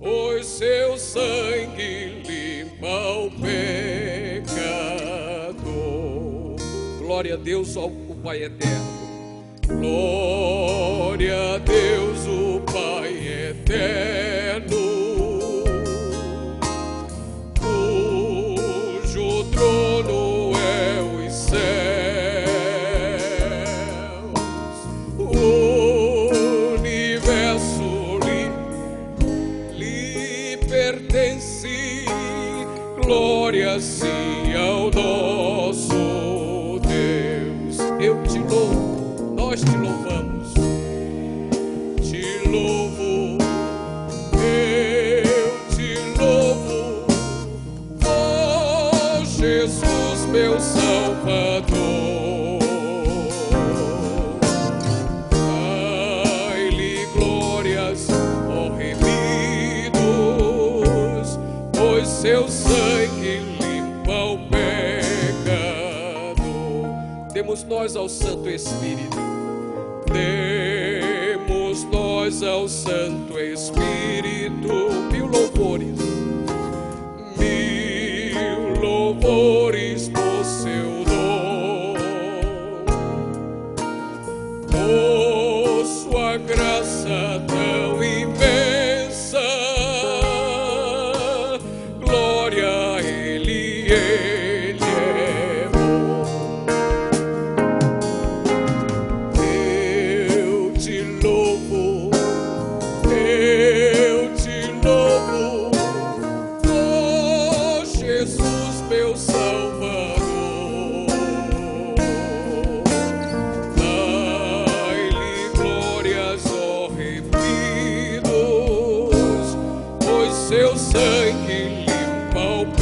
pois seu sangue limpa o pecado. Glória a Deus, ao Pai eterno. Glória a Deus, o Pai eterno, cujo trono é os céus, o universo lhe pertence. Glória sim ao nosso Deus. Eu te louvo, nós te louvamos, te louvo, eu te louvo, oh Jesus, meu Salvador. Dai-lhe glórias, ó remidos, pois seu sangue limpa o pecado. Demos nós ao Santo Espírito, demos nós ao Santo Espírito mil louvores por seu dom, por sua graça tão imensa. Glória a Ele é bom. Eu te louvo, oh Jesus, meu Salvador. Dai-lhe glórias, ó remidos, pois seu sangue limpa o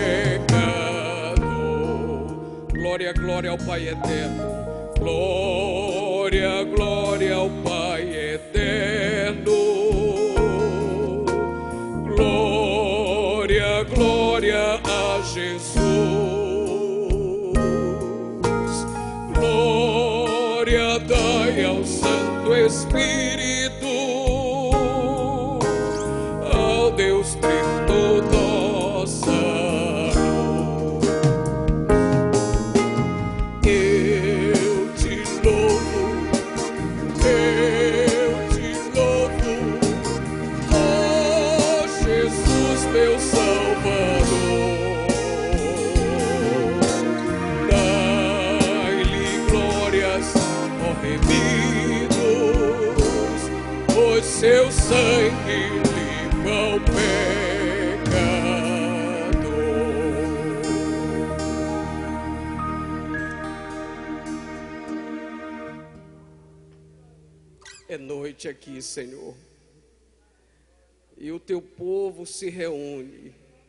pecado. Glória, glória ao Pai eterno. Glória, glória ao Pai eterno. Glória, glória a Jesus. Glória dai ao Santo Espírito, ao Deus Trino nossa luz. Eu te louvo, oh Jesus, meu Salvador. Dai-lhe glórias, ó remidos, pois seu sangue limpa o pecado. É noite aqui, Senhor, e o teu povo se reúne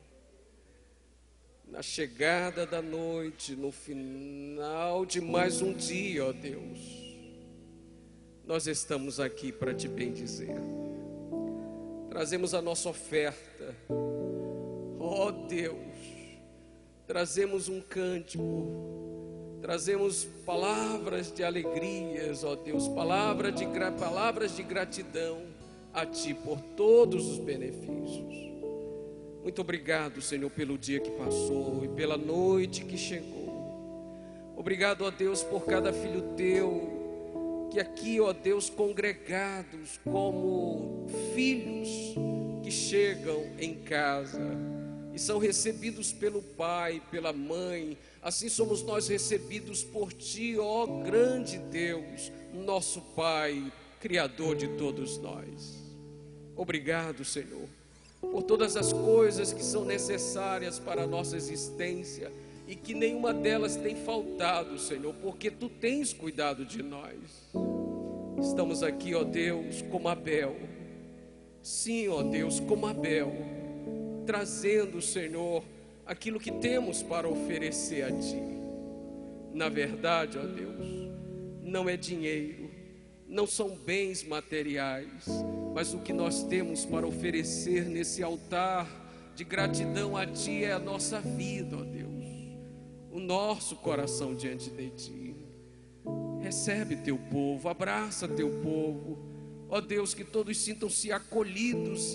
na chegada da noite, no final de mais um dia, ó Deus. Nós estamos aqui para te bendizer. Trazemos a nossa oferta, ó Deus. Trazemos um cântico, trazemos palavras de alegrias, ó Deus, palavras de gratidão a Ti por todos os benefícios. Muito obrigado, Senhor, pelo dia que passou e pela noite que chegou. Obrigado, ó Deus, por cada filho Teu, que aqui, ó Deus, congregados como filhos que chegam em casa e são recebidos pelo pai, pela mãe. Assim somos nós recebidos por Ti, ó grande Deus, nosso Pai, Criador de todos nós. Obrigado, Senhor, por todas as coisas que são necessárias para a nossa existência e que nenhuma delas tem faltado, Senhor, porque Tu tens cuidado de nós. Estamos aqui, ó Deus, como Abel. Sim, ó Deus, como Abel, trazendo, Senhor, aquilo que temos para oferecer a Ti. Na verdade, ó Deus, não é dinheiro, não são bens materiais, mas o que nós temos para oferecer nesse altar de gratidão a Ti é a nossa vida, ó Deus, o nosso coração diante de Ti. Recebe Teu povo, abraça Teu povo, ó Deus, que todos sintam-se acolhidos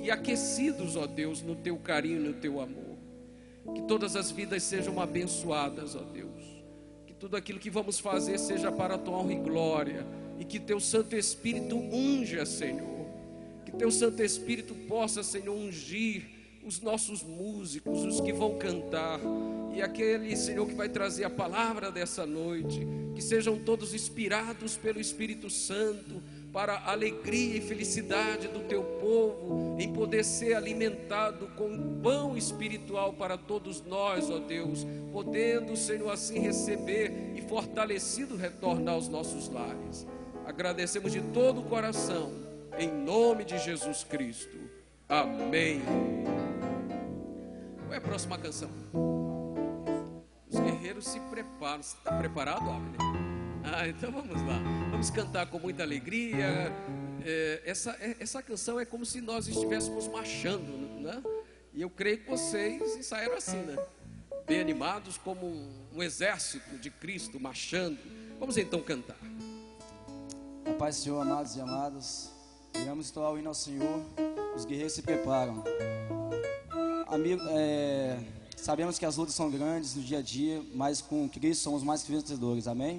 e aquecidos, ó Deus, no teu carinho e no teu amor. Que todas as vidas sejam abençoadas, ó Deus. Que tudo aquilo que vamos fazer seja para a tua honra e glória. E que teu Santo Espírito unja, Senhor. Que teu Santo Espírito possa, Senhor, ungir os nossos músicos, os que vão cantar, e aquele, Senhor, que vai trazer a palavra dessa noite. Que sejam todos inspirados pelo Espírito Santo para a alegria e felicidade do teu povo, em poder ser alimentado com pão espiritual para todos nós, ó Deus, podendo, Senhor, assim receber e fortalecido retornar aos nossos lares. Agradecemos de todo o coração, em nome de Jesus Cristo. Amém. Qual é a próxima canção? Os guerreiros se preparam. Você está preparado, Abner? Então vamos lá. Vamos cantar com muita alegria. Essa canção é como se nós estivéssemos marchando, né? E eu creio que vocês ensaiaram assim, né? Bem animados, como um exército de Cristo marchando. Vamos então cantar. A paz do Senhor, amados e amadas. Iremos entoar o hino ao Senhor. Os guerreiros se preparam. Amigo, sabemos que as lutas são grandes no dia a dia, mas com Cristo somos mais que vencedores. Amém?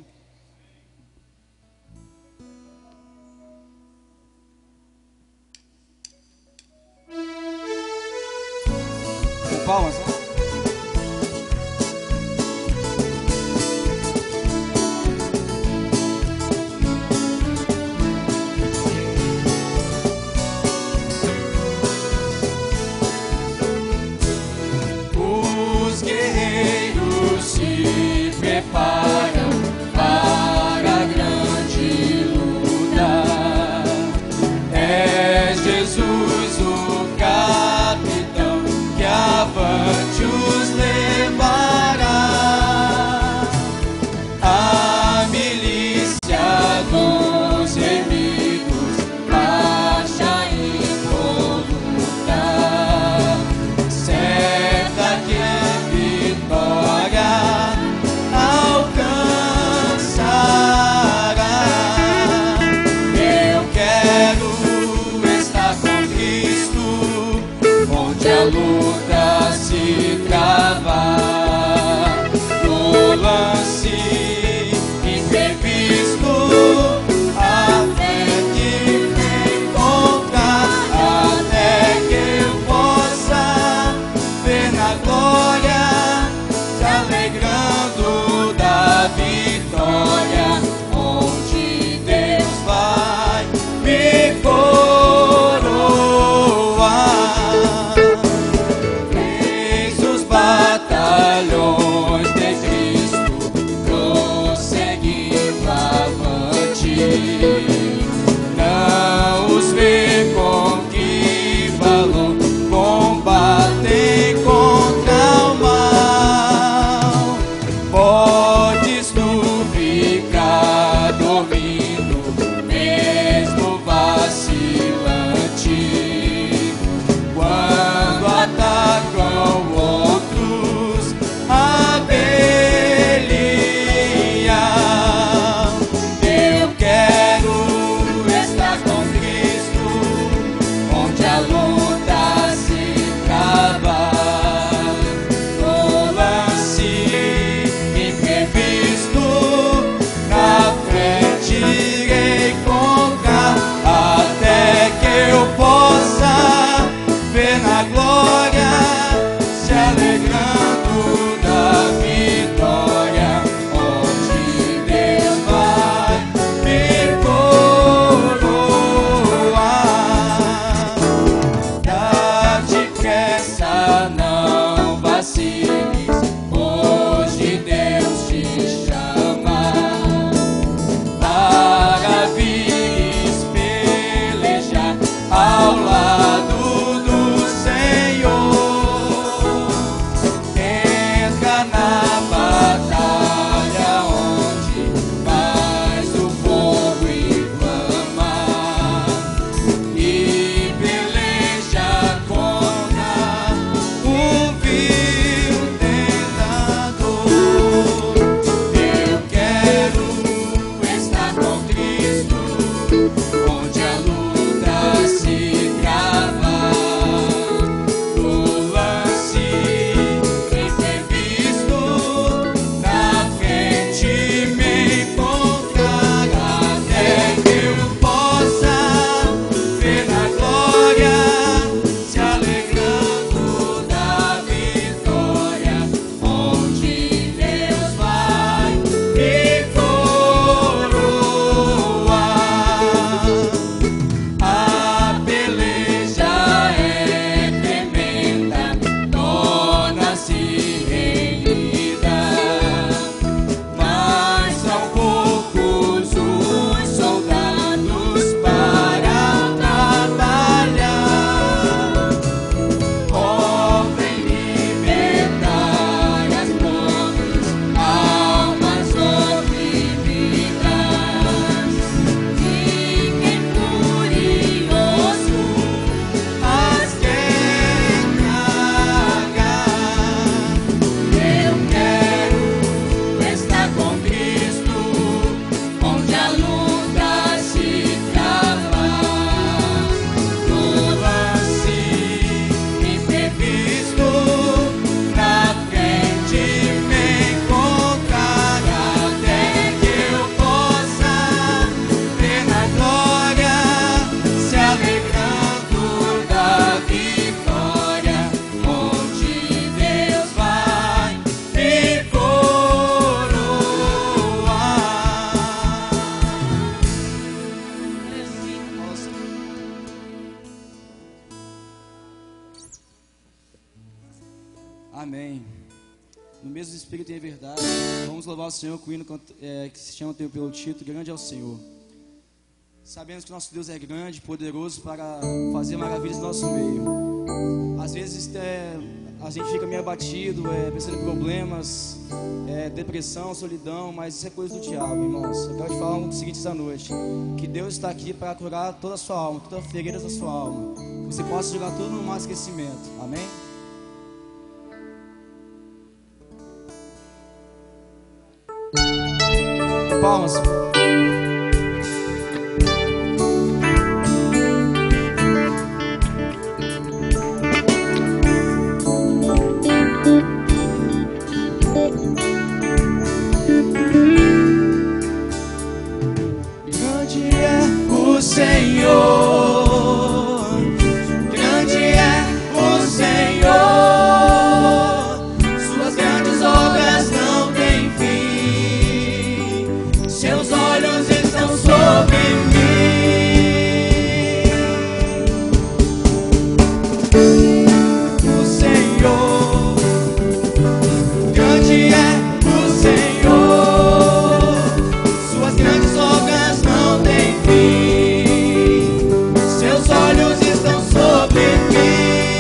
Com palmas, né? Preparam para a grande luta. É Jesus o capitão que avante Amém. No mesmo Espírito e em verdade, vamos louvar o Senhor com o hino que se chama pelo título Grande é o Senhor. Sabemos que nosso Deus é grande, poderoso para fazer maravilhas no nosso meio. Às vezes a gente fica meio abatido, pensando em problemas, depressão, solidão, mas isso é coisa do diabo, irmãos. Eu quero te falar o seguinte essa noite: que Deus está aqui para curar toda a sua alma, toda a ferida da sua alma. Que você possa jogar tudo no mar esquecimento. Amém? Palmas. Grande é o Senhor, grande é o Senhor, suas grandes obras não têm fim, seus olhos estão sobre mim. O Senhor, grande é o Senhor, suas grandes obras não têm fim, seus olhos estão sobre mim.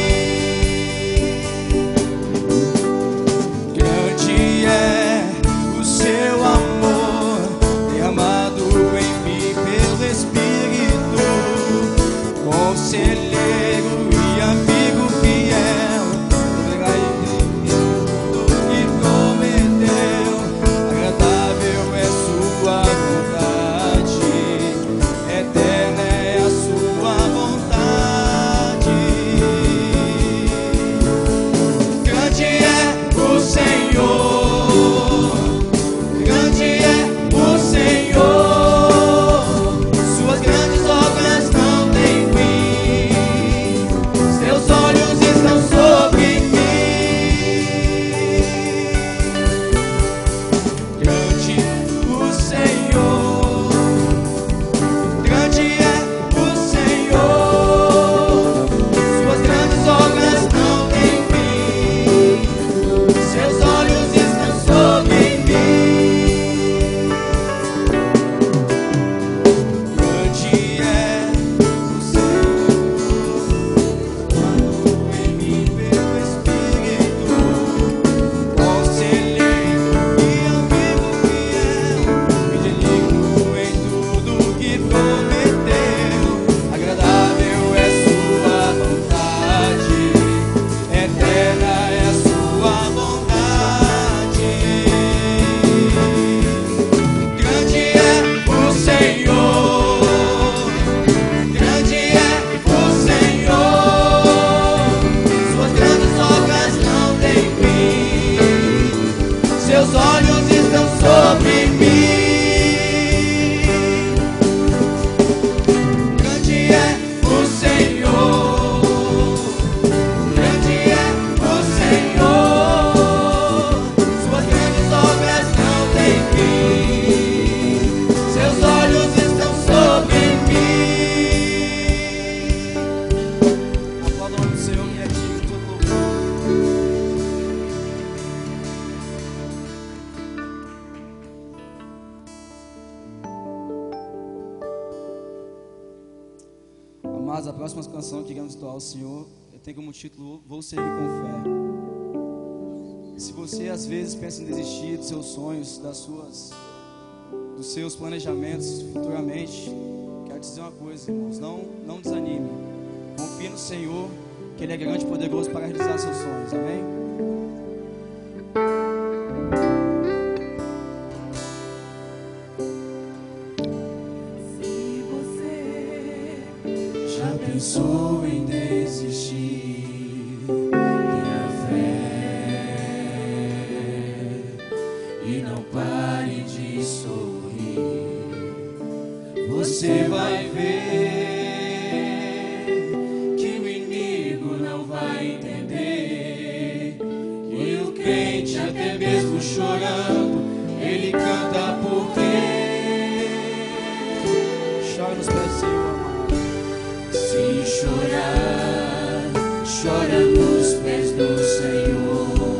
Grande é o seu amor, derramado em mim pelo Espírito, conselheiro e amigo fiel, tudo que prometeu, agradável é sua vontade, eterna é a sua vontade. Grande é o Senhor, grande é o Senhor, suas grandes obras não têm fim, seus olhos estão sobre mim. Grande o Senhor, grande é o Senhor, suas grandes obras não têm fim, seus olhos estão sobre mim. Grande é o Senhor, quando em mim pelo Espírito, conselheiro e amigo fiel, fidedigno em tudo que prometeu, agradável é sua vontade, eterna é a sua vontade. Grande é o Senhor, grande é o Senhor, suas grandes obras não têm fim, seus olhos estão sobre mim. Grande é o Senhor, grande é o Senhor, suas grandes obras não têm fim, seus olhos estão sobre mim. Aplauda o nome do Senhor, que é digno de todo louvor. Amados, a próxima canção que iremos entoar ao Senhor tem como título Vou Seguir com Fé. Se você às vezes pensa em desistir dos seus sonhos, dos seus planejamentos futuramente, quero dizer uma coisa, irmãos: não desanime. Confie no Senhor, que Ele é grande e poderoso para realizar seus sonhos. Amém? Se você já pensou em desistir, tenha fé e não pare de sorrir. Você vai ver que o inimigo não vai entender, que o crente, até mesmo chorando, ele canta porque Chora nos pés do Senhor, amado. se chorar, chora nos pés do Senhor.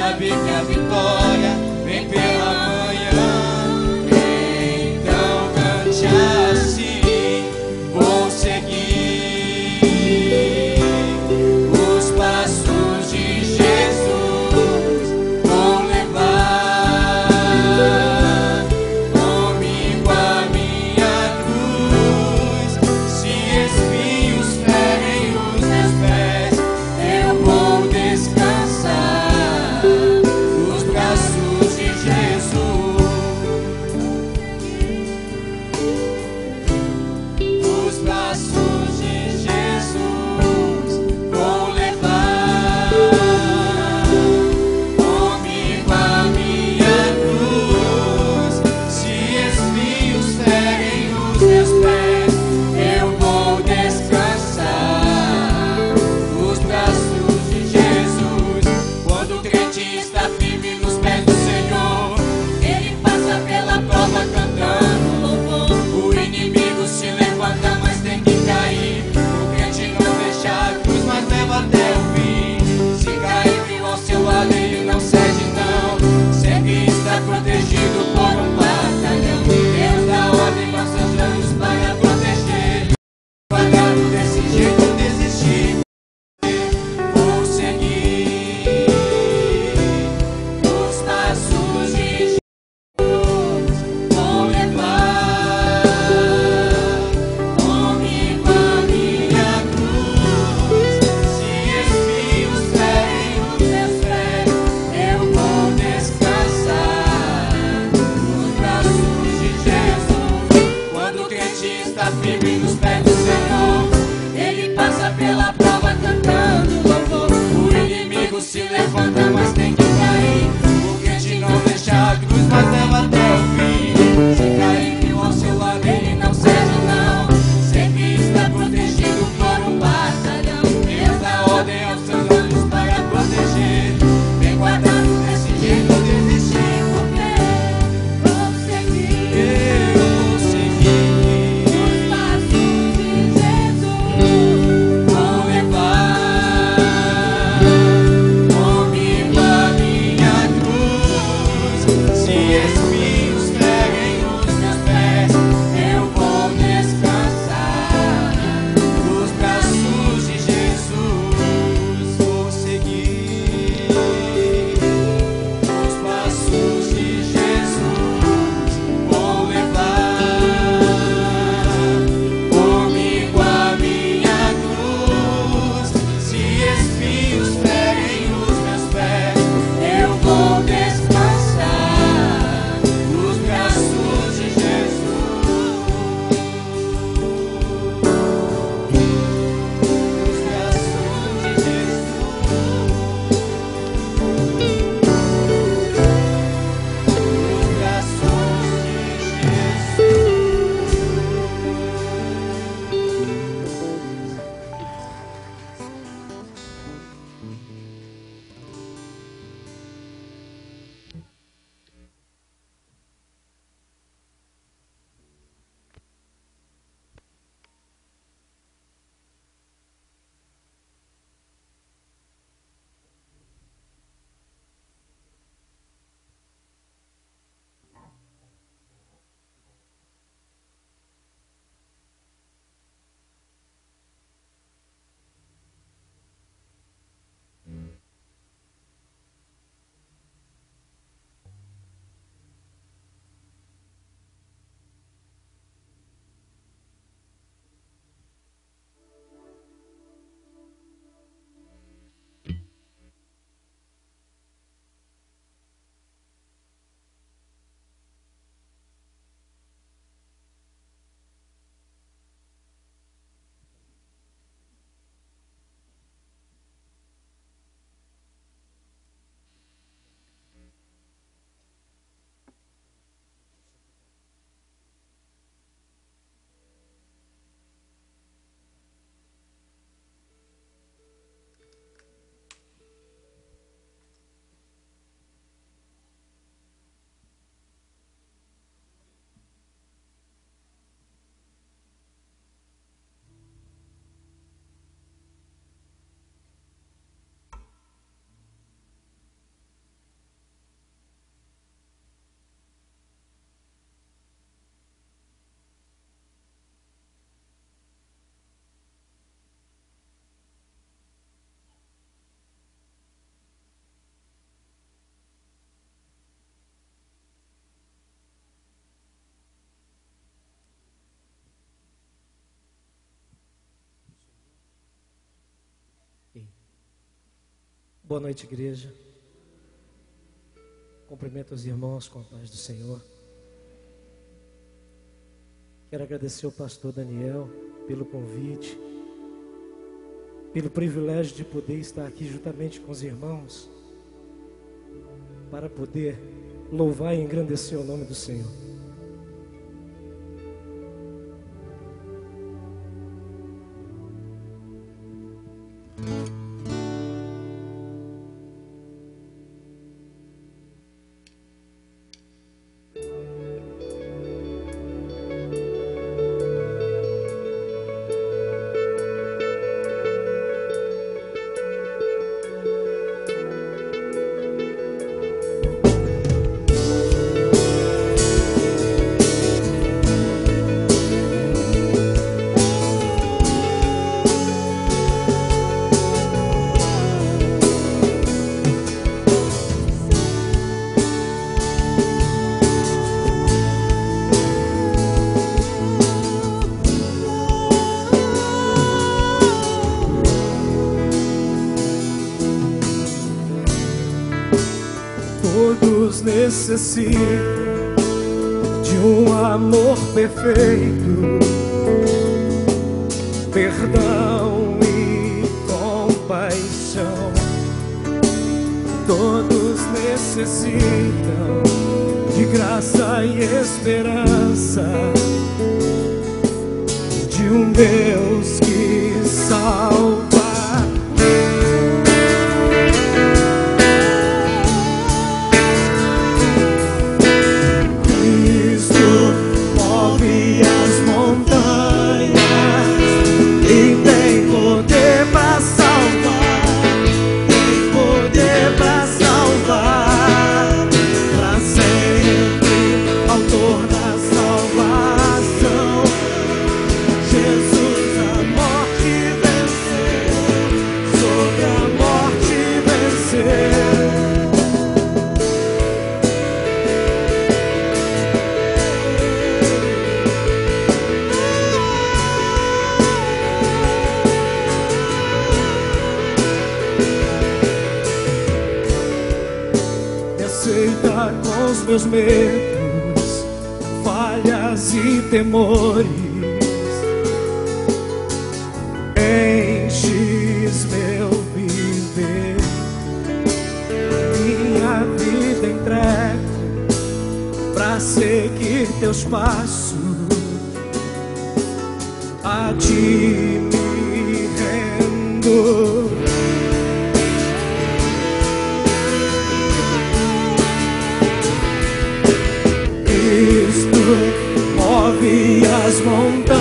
sabe que a vitória vem pela manhã. Então cante assim, vou seguir os passos de Jesus, vou levar comigo a minha cruz. Se espinhos ferem os meus pés, eu vou descansar nos braços de Jesus. Nos braços de Jesus vou levar comigo a minha cruz. Se espinhos ferem os meus pés, eu vou descansar nos braços de Jesus. Quando o crente está firme nos pés do Senhor, ele passa pela prova cantando louvor. O inimigo se levanta, mas tem que cair. O crente não deixa a cruz, mas leva até o fim. Se cair viu ao seu lado, ele não cede não. Sempre está protegido por um batalhão. Deus dá ordem aos seus anjos para proteger. Pagado desse jeito desistir. Vou seguir os passos de Jesus, vou levar comigo a minha cruz. Se espinhos ferem os meus pés, eu vou descansar nos braços de Jesus. Quando o crente está firme nos pés do Senhor, ele passa pela prova cantando louvor. O inimigo se levanta, mas tem que cair. O crente não deixa a cruz, mas leva até o fim. Se cair viu ao seu lado, ele não cede não. Sempre está protegido por um batalhão. Deus dá ordem aos seus anjos para proteger. Vem guardado desse jeito desistir, porque vou seguir os passos de Jesus. Vou levar comigo Boa noite, igreja. Cumprimento os irmãos com a paz do Senhor. Quero agradecer ao pastor Daniel pelo convite, pelo privilégio de poder estar aqui juntamente com os irmãos, para poder louvar e engrandecer o nome do Senhor. Todos necessitam de um amor perfeito, perdão e compaixão. Todos necessitam de graça e esperança, de um Deus que salva. Aceita com os meus medos, falhas e temores, enches meu viver, minha vida entrego pra seguir teus passos, a ti me rendo. Move as montanhas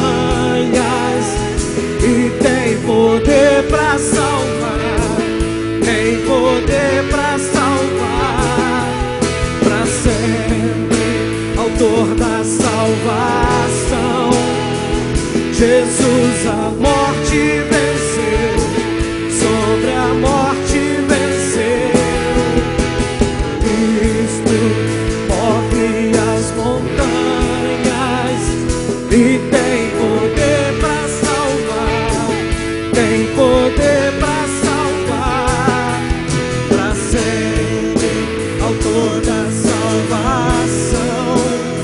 e tem poder pra salvar, tem poder pra salvar, pra sempre, autor da salvação. Jesus a morte venceu, sobre a morte venceu. Cristo move as montanhas e tem poder pra salvar, tem poder pra salvar, pra sempre, autor da salvação.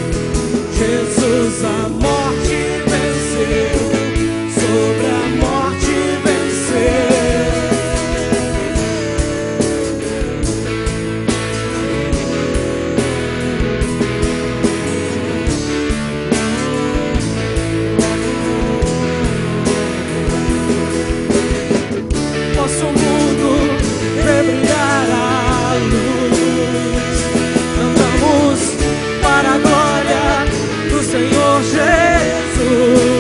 Jesus a morte venceu, sobre a morte venceu. Posso o mundo ver brilhar a luz, cantamos para a glória do Senhor Jesus.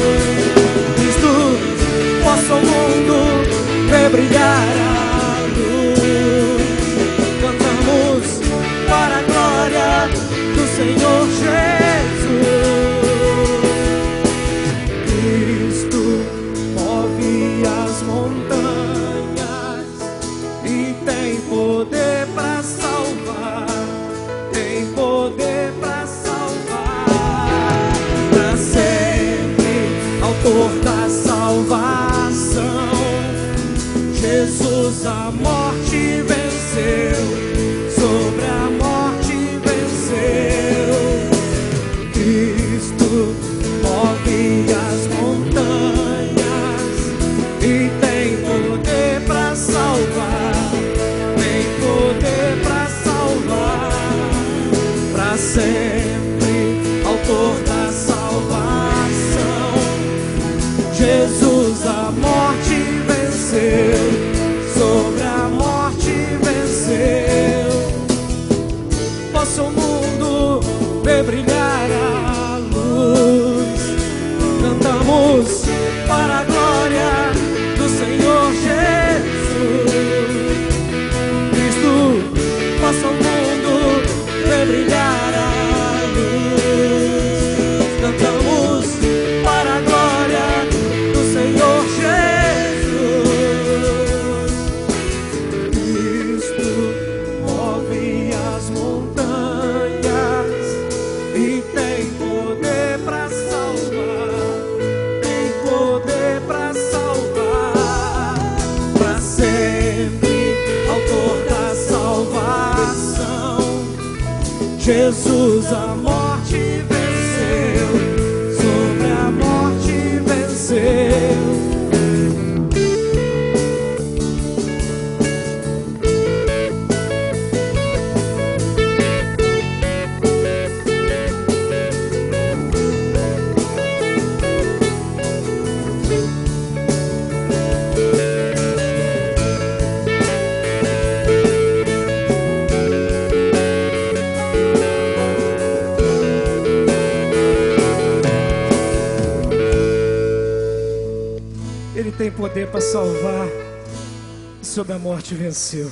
Cristo, posso o mundo ver brilhar a luz, cantamos para a glória do Senhor Jesus. Cristo move as montanhas e tem poder pra salvar, tem poder pra salvar, pra sempre, autor da salvação. Jesus a morte venceu, sobre a morte venceu. Cristo move as montanhas e tem poder para salvar, tem poder para salvar, para sempre, autor da salvação. Jesus a morte venceu, sobre a morte venceu. Possa o mundo ver brilhar a luz. Cantamos para a glória do Senhor Jesus. Cristo, possa o mundo ver brilhar a luz. Cantamos para a glória do Senhor Jesus. Cristo move as montanhas e tem poder para salvar, tem poder para salvar, para sempre, autor da salvação. Jesus a morte venceu, sobre a morte venceu. Ele tem poder para salvar, e sobre a morte venceu.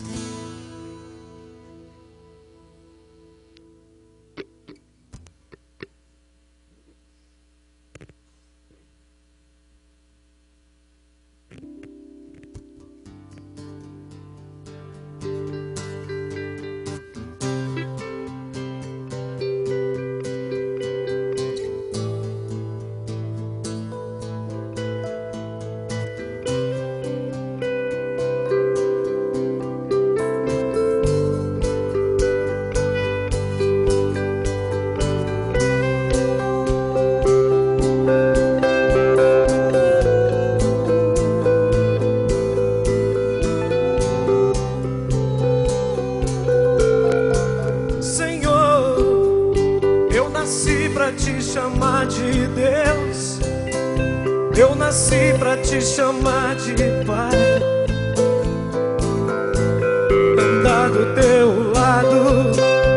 Eu nasci pra te chamar de Pai, andar do teu lado.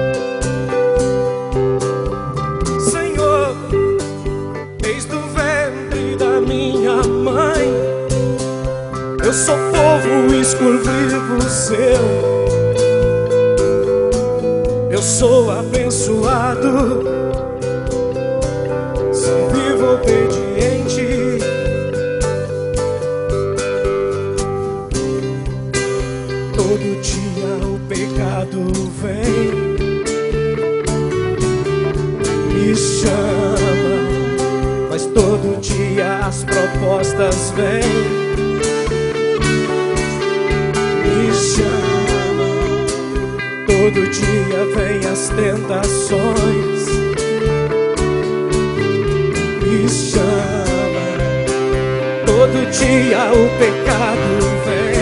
Senhor, desde o ventre da minha mãe, eu sou povo exclusivo seu. Eu sou abençoado, sou vivo obediente. Todo dia o pecado vem, me chama, mas todo dia as propostas vêm, me chama, todo dia vem as tentações, me chama, todo dia o pecado vem.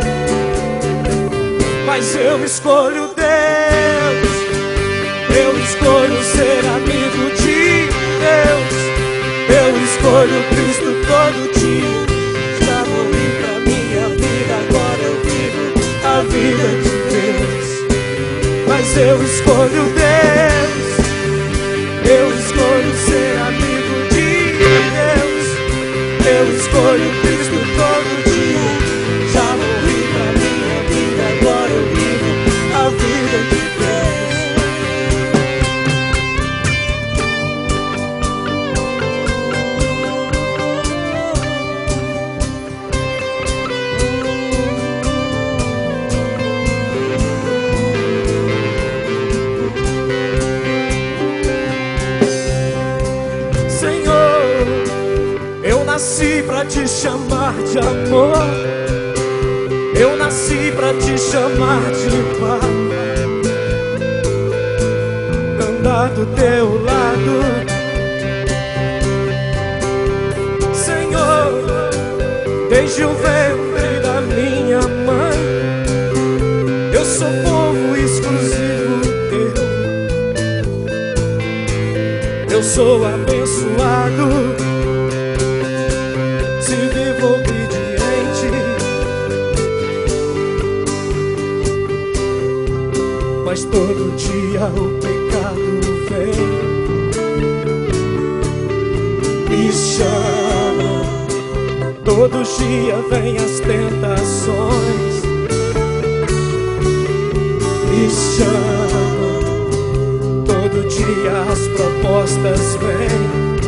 Mas eu escolho Deus, eu escolho ser amigo de Deus, eu escolho Cristo todo dia. Já morri pra minha vida, agora eu vivo a vida de Deus. Mas eu escolho Deus, eu escolho ser amigo de Deus, eu escolho Cristo todo dia. Já morri pra minha vida, agora eu vivo a vida de Deus. Senhor, eu nasci pra te chamar de amor. Eu nasci pra te chamar de pai, andar do teu lado. Senhor, desde o ventre da minha mãe, eu sou povo exclusivo teu. Eu sou abençoado se vivo obediente, mas todo dia o pecado vem, me chama. Todo dia vem as tentações, me chama. Todo dia as propostas vêm,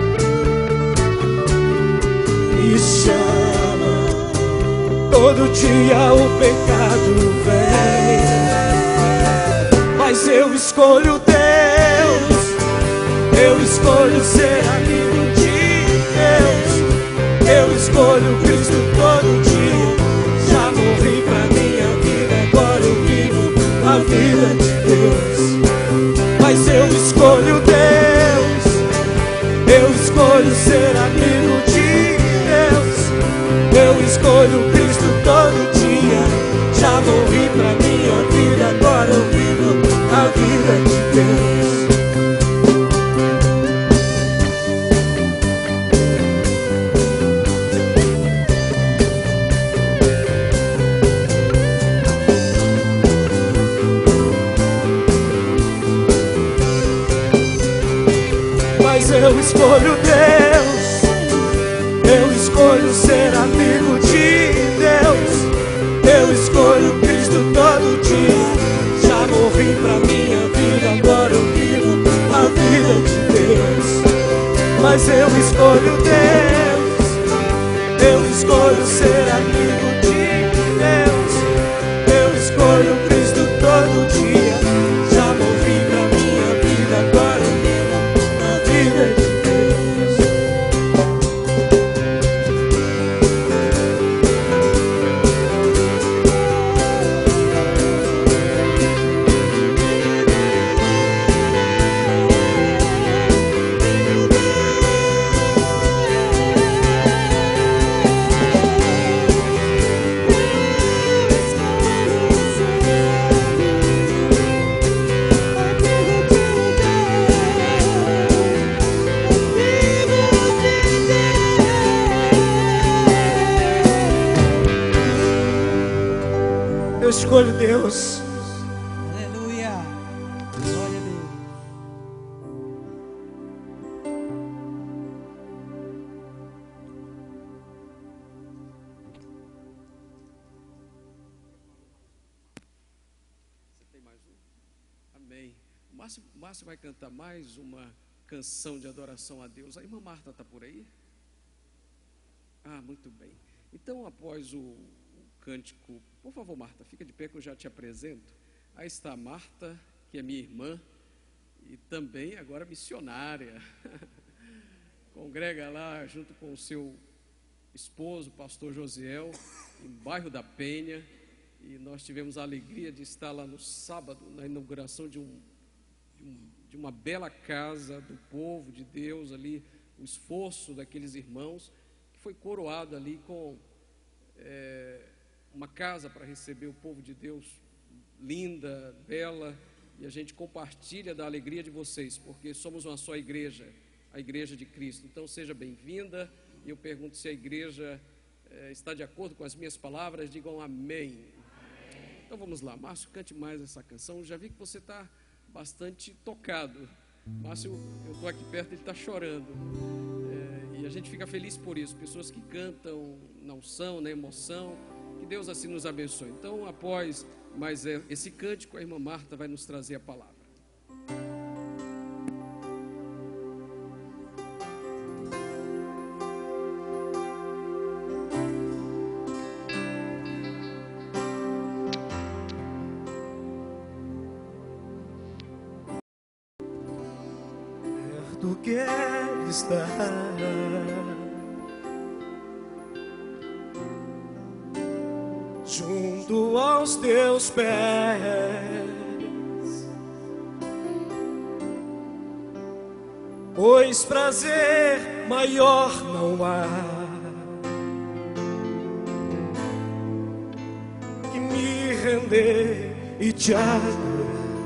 me chama. Todo dia o pecado vem, mas eu escolho Deus. Eu escolho ser amigo de Deus. Eu escolho Cristo todo dia. Já morri pra minha vida, agora eu vivo a vida de Deus. Mas eu escolho Deus. Eu escolho ser amigo de Deus. Eu escolho Cristo todo dia. Já morri pra minha vida, agora eu vivo a vida de Deus. Eu escolho Deus. Eu escolho ser amigo de Deus. Eu escolho Cristo todo dia. Já morri pra minha vida, agora eu vivo a vida de Deus. Mas eu escolho Deus. Eu escolho ser amigo de Deus. Eu escolho Cristo todo dia. Já morri pra minha vida, agora eu vivo a vida de Deus. Eu escolho Deus. Aleluia. Glória a Deus. Você tem mais um? Amém. Márcio vai cantar mais uma canção de adoração a Deus. A irmã Marta está por aí? Ah, muito bem. Então, após o cântico, por favor, Marta, fica de pé que eu já te apresento. Aí está a Marta, que é minha irmã e também agora missionária. Congrega lá junto com o seu esposo, pastor Josiel, em bairro da Penha. E nós tivemos a alegria de estar lá no sábado, na inauguração de uma bela casa do povo de Deus ali, o esforço daqueles irmãos, que foi coroado ali com uma casa para receber o povo de Deus, linda, bela, e a gente compartilha da alegria de vocês, porque somos uma só igreja, a igreja de Cristo. Então seja bem-vinda, e eu pergunto se a igreja está de acordo com as minhas palavras, digam amém. Então vamos lá, Márcio, cante mais essa canção. Já vi que você está bastante tocado. Márcio, eu estou aqui perto, ele está chorando, e a gente fica feliz por isso. Pessoas que cantam na unção, na emoção, que Deus assim nos abençoe. Então, após mais esse cântico, a irmã Marta vai nos trazer a palavra. Perto quero estar, junto aos teus pés, pois prazer maior não há que me render e te adorar.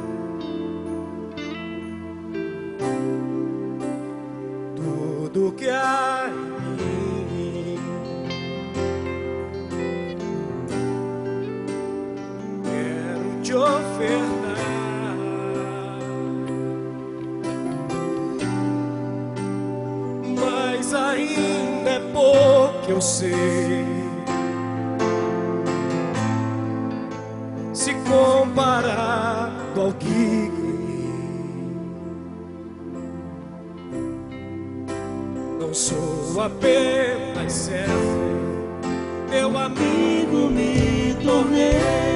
Tudo que há em mim quero te ofertar, mas ainda é pouco, eu sei, se comparado ao que ganhei. Não sou apenas servo, teu amigo me tornei.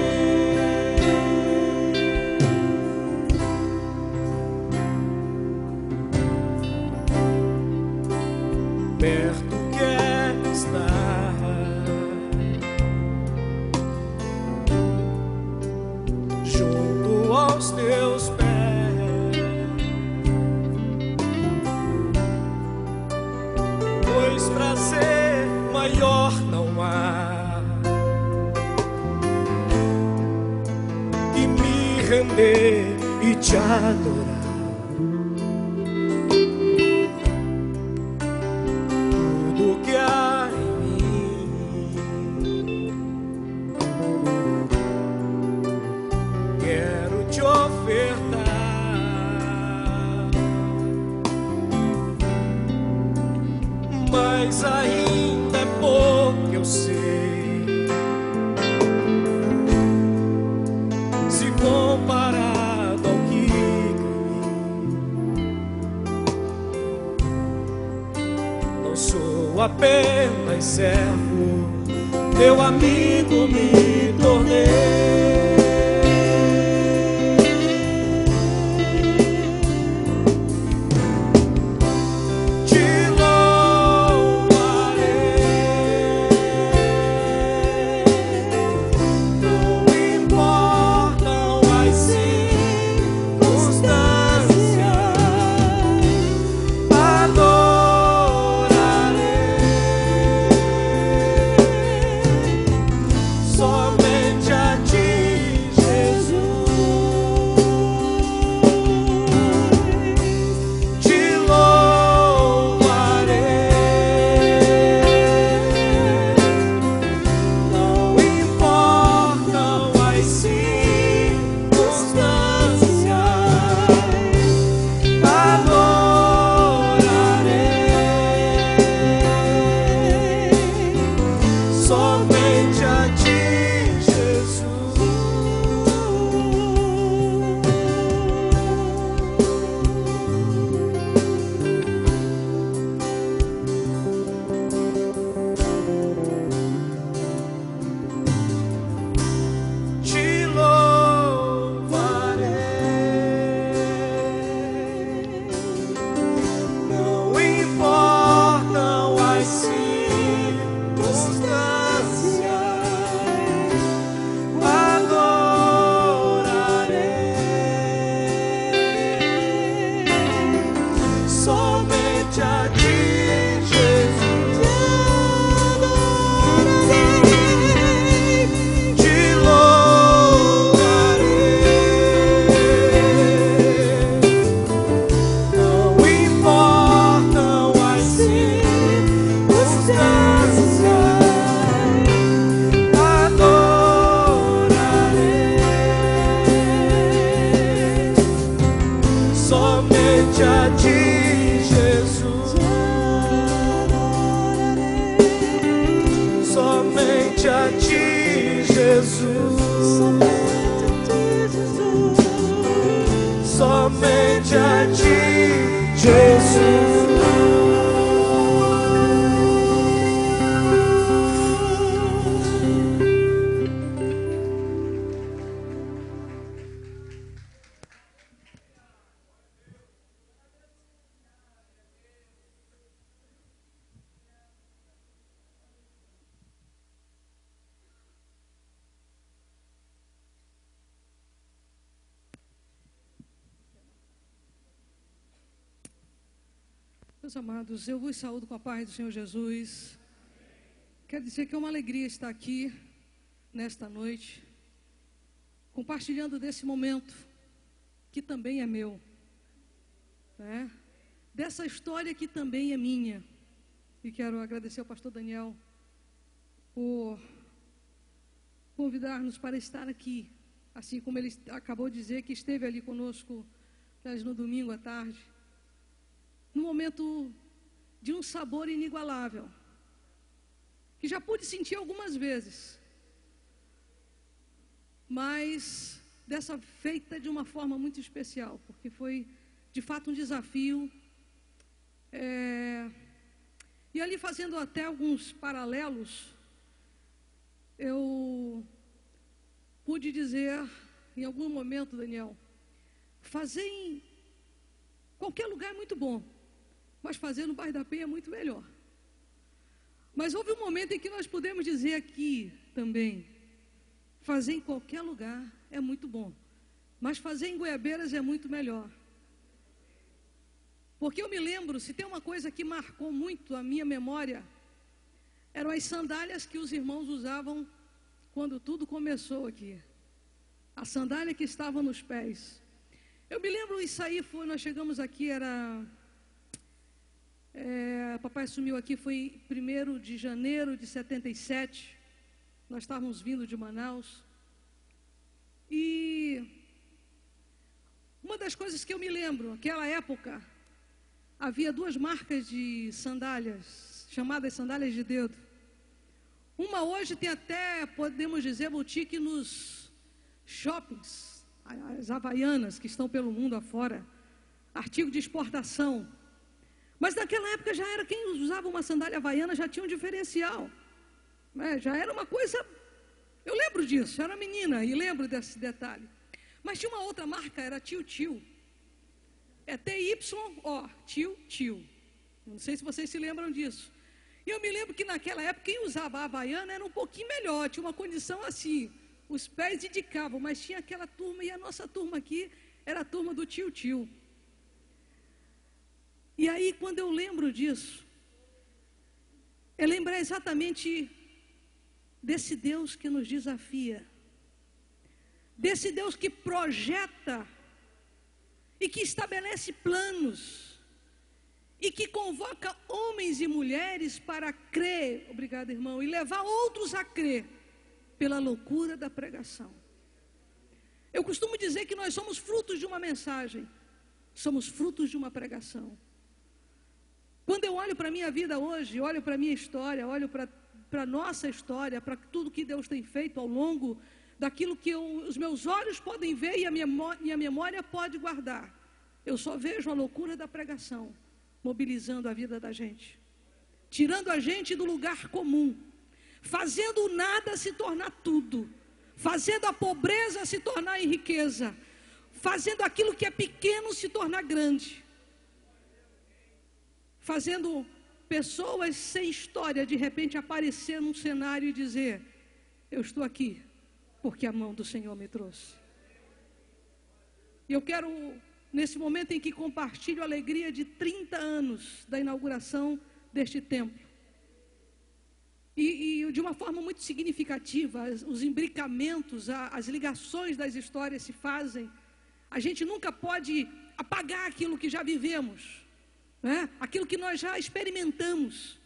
Perto quero estar, junto aos teus pés, pois prazer maior não há que me render e te adorar. Tudo que há em mim quero te ofertar, mas ainda é pouco, eu sei, se comparado ao que ganhei. Não sou apenas servo, teu amigo me tornei. Te louvarei, não importam as circunstâncias, adorarei somente a ti, Jesus. Te louvarei, não importam as circunstâncias, adorarei somente a ti, Jesus. Te louvarei, não importam as circunstâncias, adorarei somente a ti, Jesus. Te louvarei, não importam as circunstâncias, adorarei somente a ti, Jesus. Somente a ti, Jesus. Somente a ti, Jesus. Meus amados, eu vos saúdo com a paz do Senhor Jesus. Quero dizer que é uma alegria estar aqui nesta noite, compartilhando desse momento, que também é meu, né? Dessa história que também é minha. E quero agradecer ao pastor Daniel por convidar-nos para estar aqui, assim como ele acabou de dizer que esteve ali conosco no domingo à tarde, num momento de um sabor inigualável, que já pude sentir algumas vezes, mas dessa feita de uma forma muito especial, porque foi de fato um desafio. E ali, fazendo até alguns paralelos, eu pude dizer em algum momento, Daniel, fazer em qualquer lugar é muito bom, mas fazer no bairro da Penha é muito melhor. Mas houve um momento em que nós pudemos dizer aqui também, fazer em qualquer lugar é muito bom, mas fazer em Goiabeiras é muito melhor. Porque eu me lembro, se tem uma coisa que marcou muito a minha memória, eram as sandálias que os irmãos usavam quando tudo começou aqui. A sandália que estava nos pés. Eu me lembro, isso aí nós chegamos aqui, papai assumiu aqui, foi 1º de janeiro de 77, nós estávamos vindo de Manaus. E uma das coisas que eu me lembro, naquela época, havia 2 marcas de sandálias, chamadas sandálias de dedo. Uma hoje tem até, podemos dizer, boutique nos shoppings, as havaianas que estão pelo mundo afora, artigo de exportação. Mas naquela época já era, quem usava uma sandália havaiana já tinha um diferencial, né? Já era uma coisa, eu lembro disso, eu era menina e lembro desse detalhe. Mas tinha uma outra marca, era Tio. É TYO, Tio. Não sei se vocês se lembram disso. E eu me lembro que naquela época quem usava a havaiana era um pouquinho melhor, tinha uma condição assim, os pés indicavam, mas tinha aquela turma, e a nossa turma aqui era a turma do Tio. E aí, quando eu lembro disso, eu lembro exatamente desse Deus que nos desafia, desse Deus que projeta e que estabelece planos e que convoca homens e mulheres para crer, obrigado, irmão, e levar outros a crer pela loucura da pregação. Eu costumo dizer que nós somos frutos de uma mensagem, somos frutos de uma pregação. Quando eu olho para a minha vida hoje, olho para a minha história, olho para a nossa história, para tudo que Deus tem feito ao longo daquilo que os meus olhos podem ver e a minha memória pode guardar, eu só vejo a loucura da pregação mobilizando a vida da gente, tirando a gente do lugar comum, fazendo o nada se tornar tudo, fazendo a pobreza se tornar em riqueza, fazendo aquilo que é pequeno se tornar grande, fazendo pessoas sem história de repente aparecer num cenário e dizer: eu estou aqui porque a mão do Senhor me trouxe. E eu quero, nesse momento em que compartilho a alegria de 30 anos da inauguração deste templo, e de uma forma muito significativa, os imbricamentos, as ligações das histórias se fazem. A gente nunca pode apagar aquilo que já vivemos, né? Aquilo que nós já experimentamos.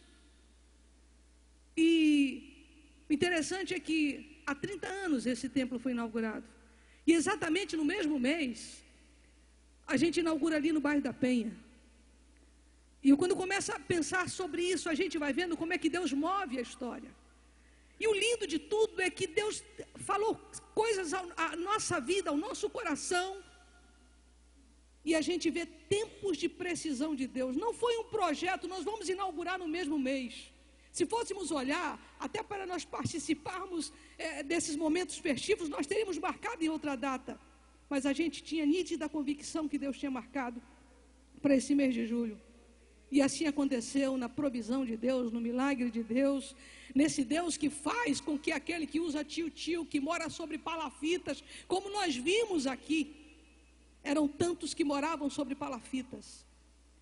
E o interessante é que há 30 anos esse templo foi inaugurado. E exatamente no mesmo mês, a gente inaugura ali no bairro da Penha. E quando começa a pensar sobre isso, a gente vai vendo como é que Deus move a história. E o lindo de tudo é que Deus falou coisas à nossa vida, ao nosso coração. E a gente vê tempos de precisão de Deus. Não foi um projeto, nós vamos inaugurar no mesmo mês. Se fôssemos olhar, até para nós participarmos desses momentos festivos, nós teríamos marcado em outra data. Mas a gente tinha nítida convicção que Deus tinha marcado para esse mês de julho. E assim aconteceu, na provisão de Deus, no milagre de Deus, nesse Deus que faz com que aquele que usa tio, que mora sobre palafitas, como nós vimos aqui, eram tantos que moravam sobre palafitas.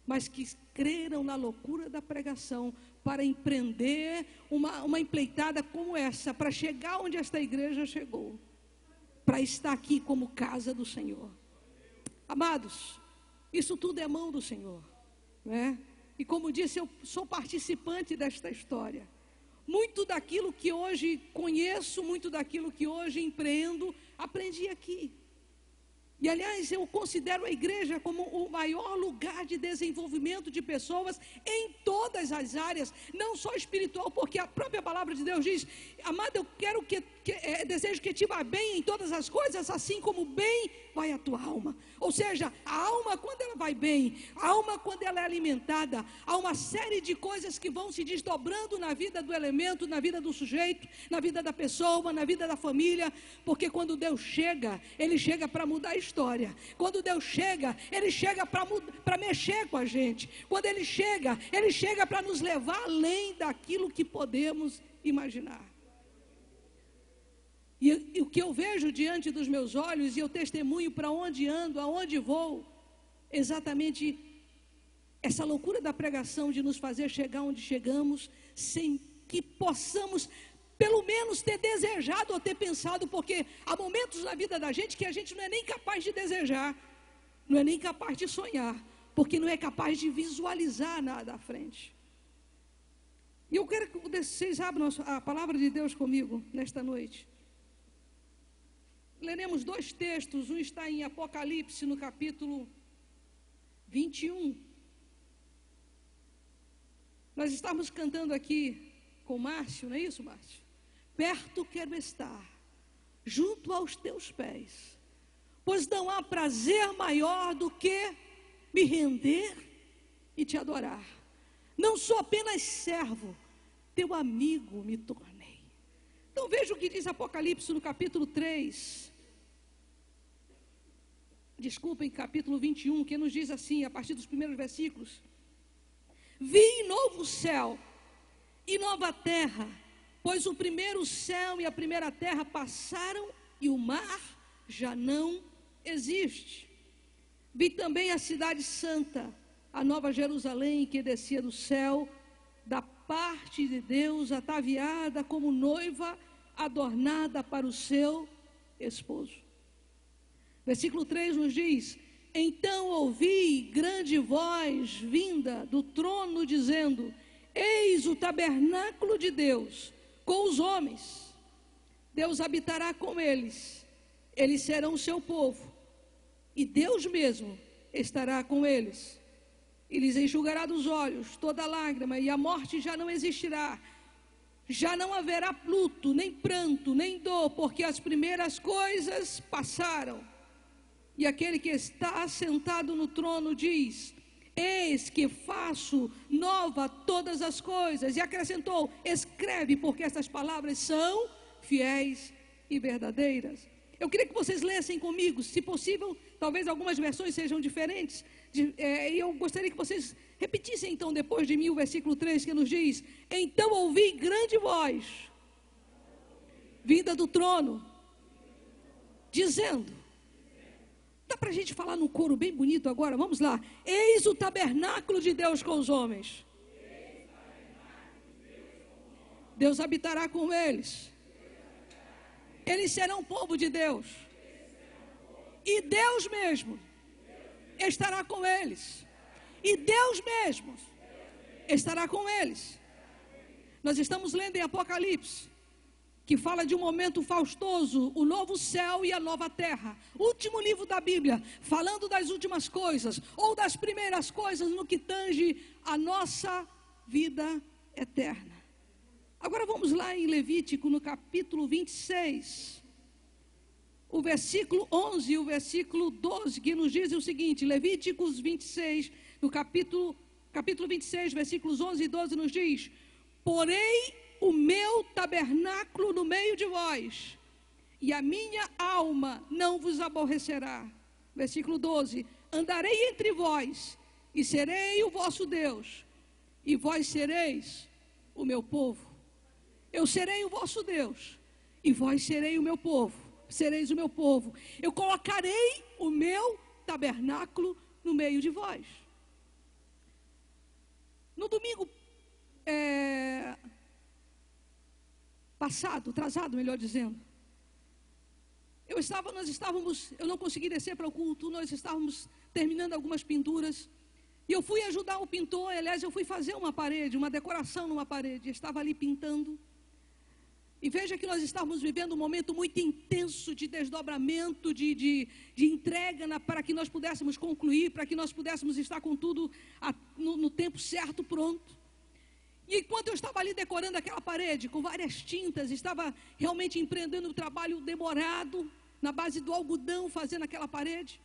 mas que creram na loucura da pregação para empreender uma empreitada como essa, para chegar onde esta igreja chegou, para estar aqui como casa do Senhor. Amados, isso tudo é mão do Senhor, né? E como disse, eu sou participante desta história. Muito daquilo que hoje conheço, muito daquilo que hoje empreendo, aprendi aqui. E, aliás, eu considero a igreja como o maior lugar de desenvolvimento de pessoas em todas as áreas, não só espiritual, porque a própria palavra de Deus diz: amado, eu quero desejo que te vá bem em todas as coisas, assim como bem vai a tua alma. Ou seja, a alma, quando ela vai bem, a alma, quando ela é alimentada, há uma série de coisas que vão se desdobrando na vida do elemento, na vida do sujeito, na vida da pessoa, na vida da família, porque quando Deus chega, Ele chega para mudar a história. Quando Deus chega, Ele chega para mexer com a gente. Quando Ele chega para nos levar além daquilo que podemos imaginar. E o que eu vejo diante dos meus olhos, e eu testemunho para onde ando, aonde vou, exatamente essa loucura da pregação de nos fazer chegar onde chegamos, sem que possamos pelo menos ter desejado ou ter pensado, porque há momentos na vida da gente que a gente não é nem capaz de desejar, não é nem capaz de sonhar, porque não é capaz de visualizar nada à frente. E eu quero que vocês abram a palavra de Deus comigo nesta noite. Leremos dois textos, um está em Apocalipse, no capítulo 21. Nós estamos cantando aqui com Márcio, não é isso, Márcio? Perto quero estar, junto aos teus pés, pois não há prazer maior do que me render e te adorar. Não sou apenas servo, teu amigo me tornei. Então veja o que diz Apocalipse no capítulo 3. Desculpem, capítulo 21, que nos diz assim, a partir dos primeiros versículos: vi novo céu e nova terra, pois o primeiro céu e a primeira terra passaram e o mar já não existe. Vi também a cidade santa, a nova Jerusalém, que descia do céu, da parte de Deus, ataviada como noiva, adornada para o seu esposo. Versículo 3 nos diz: então ouvi grande voz vinda do trono dizendo: eis o tabernáculo de Deus com os homens. Deus habitará com eles, eles serão o seu povo, e Deus mesmo estará com eles. E lhes enxugará dos olhos toda lágrima, e a morte já não existirá. Já não haverá luto, nem pranto, nem dor, porque as primeiras coisas passaram. E aquele que está assentado no trono diz: eis que faço nova todas as coisas. E acrescentou: escreve, porque estas palavras são fiéis e verdadeiras. Eu queria que vocês lessem comigo, se possível, talvez algumas versões sejam diferentes. E eu gostaria que vocês repetissem então depois de mim o versículo 3, que nos diz: então ouvi grande voz vinda do trono, dizendo... Dá para a gente falar num coro bem bonito agora? Vamos lá. Eis o tabernáculo de Deus com os homens. Deus habitará com eles. Eles serão povo de Deus. E Deus mesmo estará com eles. E Deus mesmo estará com eles. Nós estamos lendo em Apocalipse, que fala de um momento faustoso, o novo céu e a nova terra. Último livro da Bíblia, falando das últimas coisas, ou das primeiras coisas no que tange a nossa vida eterna. Agora vamos lá em Levítico, no capítulo 26, o versículo 11 e o versículo 12, que nos dizem o seguinte. Levíticos 26, no capítulo 26, versículos 11 e 12 nos diz: porém o meu tabernáculo no meio de vós, e a minha alma não vos aborrecerá. Versículo 12: andarei entre vós, e serei o vosso Deus, e vós sereis o meu povo. Eu serei o vosso Deus, e vós serei o meu povo, sereis o meu povo. Eu colocarei o meu tabernáculo no meio de vós. No domingo passado, atrasado, melhor dizendo, eu não consegui descer para o culto, nós estávamos terminando algumas pinturas, e eu fui ajudar o pintor. Aliás, eu fui fazer uma parede, uma decoração numa parede, eu estava ali pintando, e veja que nós estávamos vivendo um momento muito intenso de desdobramento, de entrega para que nós pudéssemos concluir, para que nós pudéssemos estar com tudo no tempo certo, pronto. E enquanto eu estava ali decorando aquela parede com várias tintas, estava realmente empreendendo um trabalho demorado, na base do algodão, fazendo aquela parede.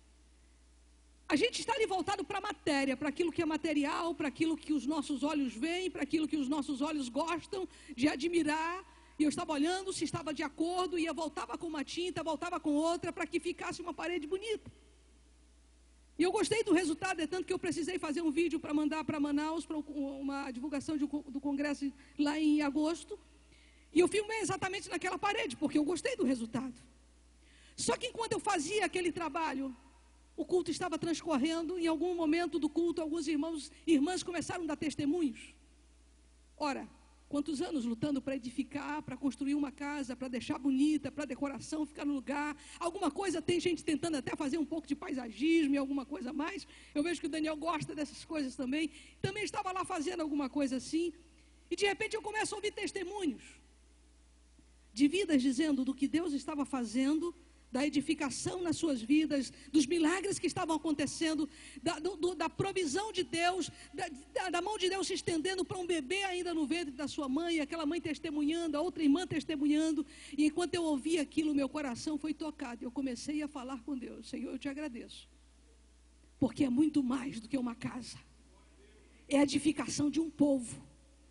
A gente está ali voltado para a matéria, para aquilo que é material, para aquilo que os nossos olhos veem, para aquilo que os nossos olhos gostam de admirar. E eu estava olhando se estava de acordo, e eu voltava com uma tinta, voltava com outra, para que ficasse uma parede bonita. E eu gostei do resultado, é tanto que eu precisei fazer um vídeo para mandar para Manaus, para uma divulgação do congresso lá em agosto. E eu filmei exatamente naquela parede, porque eu gostei do resultado. Só que enquanto eu fazia aquele trabalho, o culto estava transcorrendo. Em algum momento do culto, alguns irmãos e irmãs começaram a dar testemunhos. Ora, quantos anos lutando para edificar, para construir uma casa, para deixar bonita, para a decoração ficar no lugar. Alguma coisa, tem gente tentando até fazer um pouco de paisagismo e alguma coisa mais. Eu vejo que o Daniel gosta dessas coisas também. Também estava lá fazendo alguma coisa assim. E de repente eu começo a ouvir testemunhos de vidas dizendo do que Deus estava fazendo, da edificação nas suas vidas, dos milagres que estavam acontecendo, da provisão de Deus, da mão de Deus se estendendo para um bebê ainda no ventre da sua mãe, aquela mãe testemunhando, a outra irmã testemunhando. E enquanto eu ouvia aquilo, meu coração foi tocado. Eu comecei a falar com Deus: Senhor, eu te agradeço, porque é muito mais do que uma casa, é a edificação de um povo.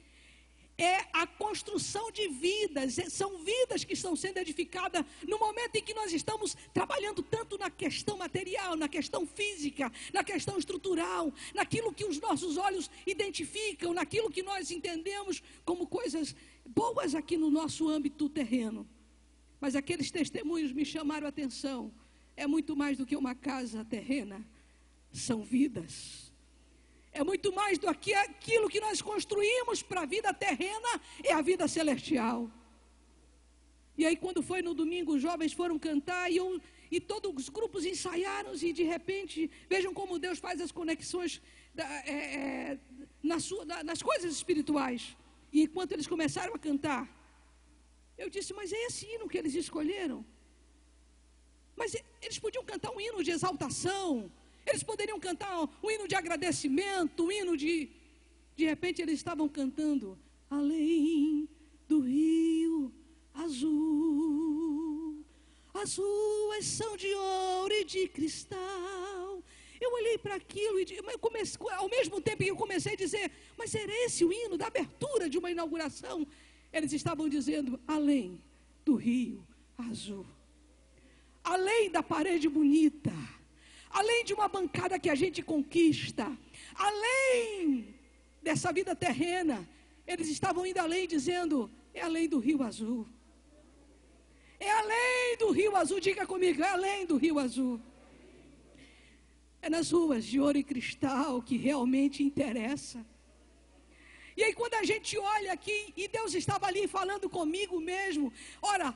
É a construção de vidas, são vidas que estão sendo edificadas no momento em que nós estamos trabalhando tanto na questão material, na questão física, na questão estrutural, naquilo que os nossos olhos identificam, naquilo que nós entendemos como coisas boas aqui no nosso âmbito terreno. Mas aqueles testemunhos me chamaram a atenção. É muito mais do que uma casa terrena, são vidas. É muito mais do que aquilo que nós construímos para a vida terrena, é a vida celestial. E aí quando foi no domingo, os jovens foram cantar e todos os grupos ensaiaram, e de repente, vejam como Deus faz as conexões nas coisas espirituais. E enquanto eles começaram a cantar, eu disse: mas é esse hino que eles escolheram? Mas eles podiam cantar um hino de exaltação, eles poderiam cantar um hino de agradecimento, um hino de... De repente eles estavam cantando: além do rio azul, as ruas são de ouro e de cristal. Eu olhei para aquilo e ao mesmo tempo que eu comecei a dizer: mas era esse o hino da abertura de uma inauguração? Eles estavam dizendo: além do rio azul, além da parede bonita, além de uma bancada que a gente conquista, além dessa vida terrena, eles estavam indo além, dizendo: é além do rio azul. É além do rio azul, diga comigo, é além do rio azul. É nas ruas de ouro e cristal que realmente interessa. E aí quando a gente olha aqui, e Deus estava ali falando comigo mesmo. Ora,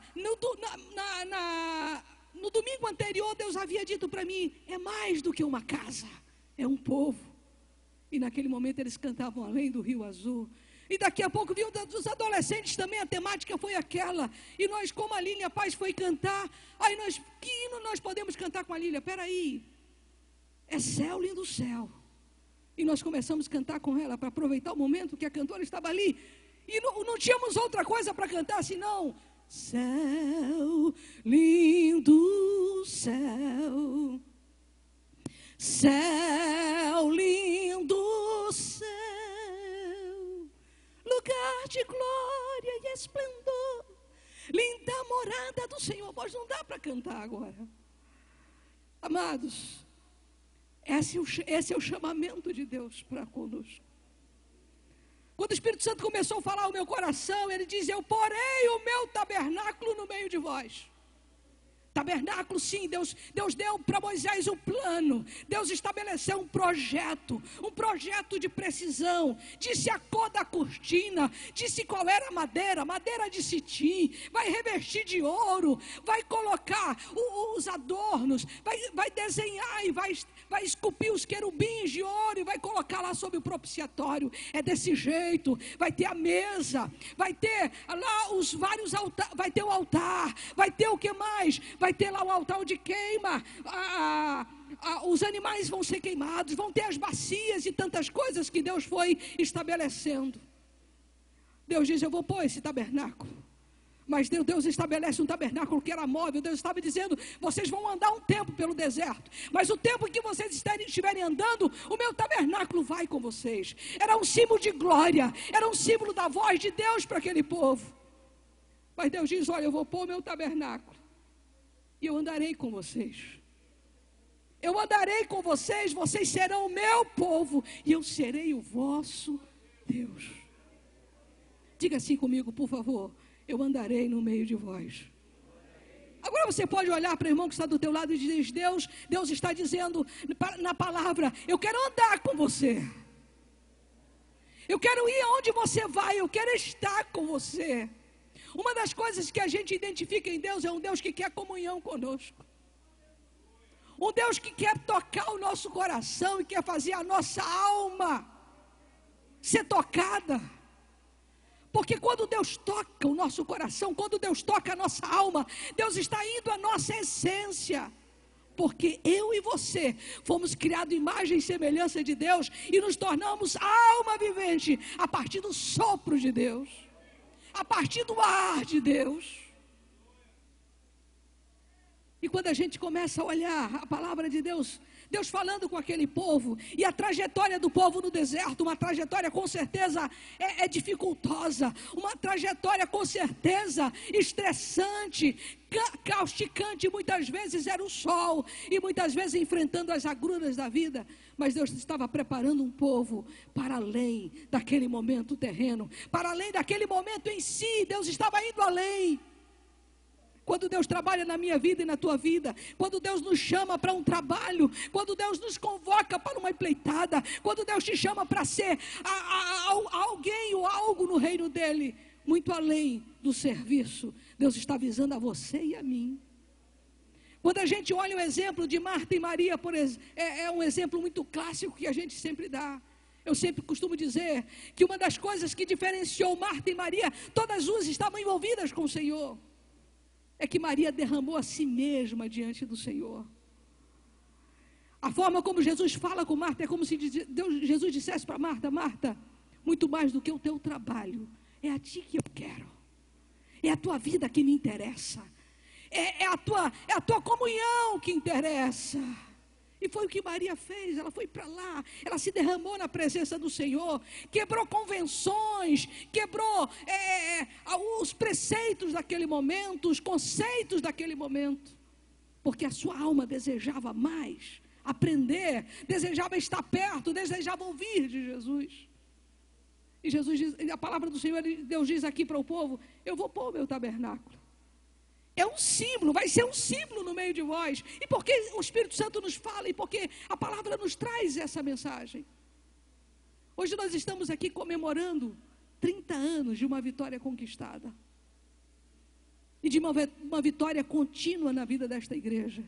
no domingo anterior, Deus havia dito para mim: é mais do que uma casa, é um povo. E naquele momento eles cantavam além do rio azul. E daqui a pouco viu dos adolescentes também, a temática foi aquela. E nós, como a Lília Paz foi cantar, aí que hino nós podemos cantar com a Lília? Peraí, é Céu, Lindo Céu. E nós começamos a cantar com ela, para aproveitar o momento que a cantora estava ali. E não tínhamos outra coisa para cantar senão: céu, lindo céu, céu, lindo céu, lugar de glória e esplendor, linda morada do Senhor. Mas não dá para cantar agora. Amados, esse é o chamamento de Deus para conosco. Quando o Espírito Santo começou a falar ao meu coração, ele diz: eu porei o meu tabernáculo no meio de vós. Tabernáculo, sim, Deus deu para Moisés um plano. Deus estabeleceu um projeto de precisão. Disse a cor da cortina, disse qual era a madeira de cetim, vai revestir de ouro, vai colocar os adornos, vai desenhar e vai esculpir os querubins de ouro e vai colocar lá sobre o propiciatório. É desse jeito. Vai ter a mesa, vai ter lá os vários altares, vai ter o altar, vai ter o que mais? Vai ter lá o altar de queima, os animais vão ser queimados, vão ter as bacias e tantas coisas que Deus foi estabelecendo. Deus diz: eu vou pôr esse tabernáculo. Mas Deus estabelece um tabernáculo que era móvel. Deus estava dizendo: vocês vão andar um tempo pelo deserto, mas o tempo em que vocês estiverem andando, o meu tabernáculo vai com vocês. Era um símbolo de glória, era um símbolo da voz de Deus para aquele povo. Mas Deus diz: olha, eu vou pôr o meu tabernáculo e eu andarei com vocês. Eu andarei com vocês, vocês serão o meu povo e eu serei o vosso Deus. Diga assim comigo, por favor: eu andarei no meio de vós. Agora você pode olhar para o irmão que está do teu lado e dizer: Deus está dizendo na palavra: eu quero andar com você. Eu quero ir aonde você vai, eu quero estar com você. Uma das coisas que a gente identifica em Deus é um Deus que quer comunhão conosco. Um Deus que quer tocar o nosso coração e quer fazer a nossa alma ser tocada. Porque quando Deus toca o nosso coração, quando Deus toca a nossa alma, Deus está indo à nossa essência. Porque eu e você fomos criados em imagem e semelhança de Deus e nos tornamos alma vivente a partir do sopro de Deus, a partir do ar de Deus. E quando a gente começa a olhar a palavra de Deus, Deus falando com aquele povo, e a trajetória do povo no deserto, uma trajetória com certeza é dificultosa, uma trajetória com certeza estressante, causticante. Muitas vezes era o sol, e muitas vezes enfrentando as agruras da vida, mas Deus estava preparando um povo para além daquele momento terreno, para além daquele momento em si. Deus estava indo além. Quando Deus trabalha na minha vida e na tua vida, quando Deus nos chama para um trabalho, quando Deus nos convoca para uma empreitada, quando Deus te chama para ser alguém ou algo no reino dele, muito além do serviço, Deus está avisando a você e a mim. Quando a gente olha o exemplo de Marta e Maria, é um exemplo muito clássico que a gente sempre dá. Eu sempre costumo dizer que uma das coisas que diferenciou Marta e Maria, todas as duas estavam envolvidas com o Senhor, é que Maria derramou a si mesma diante do Senhor. A forma como Jesus fala com Marta é como se Jesus dissesse para Marta: Marta, muito mais do que o teu trabalho, é a ti que eu quero, é a tua vida que me interessa, é a tua comunhão que interessa. E foi o que Maria fez. Ela foi para lá, ela se derramou na presença do Senhor, quebrou convenções, quebrou os preceitos daquele momento, os conceitos daquele momento, porque a sua alma desejava mais, aprender, desejava estar perto, desejava ouvir de Jesus. E Jesus diz, a palavra do Senhor, Deus diz aqui para o povo: eu vou pôr o meu tabernáculo. É um símbolo, vai ser um símbolo no meio de vós. E porque o Espírito Santo nos fala, e porque a palavra nos traz essa mensagem. Hoje nós estamos aqui comemorando 30 anos de uma vitória conquistada. E de uma vitória contínua na vida desta igreja.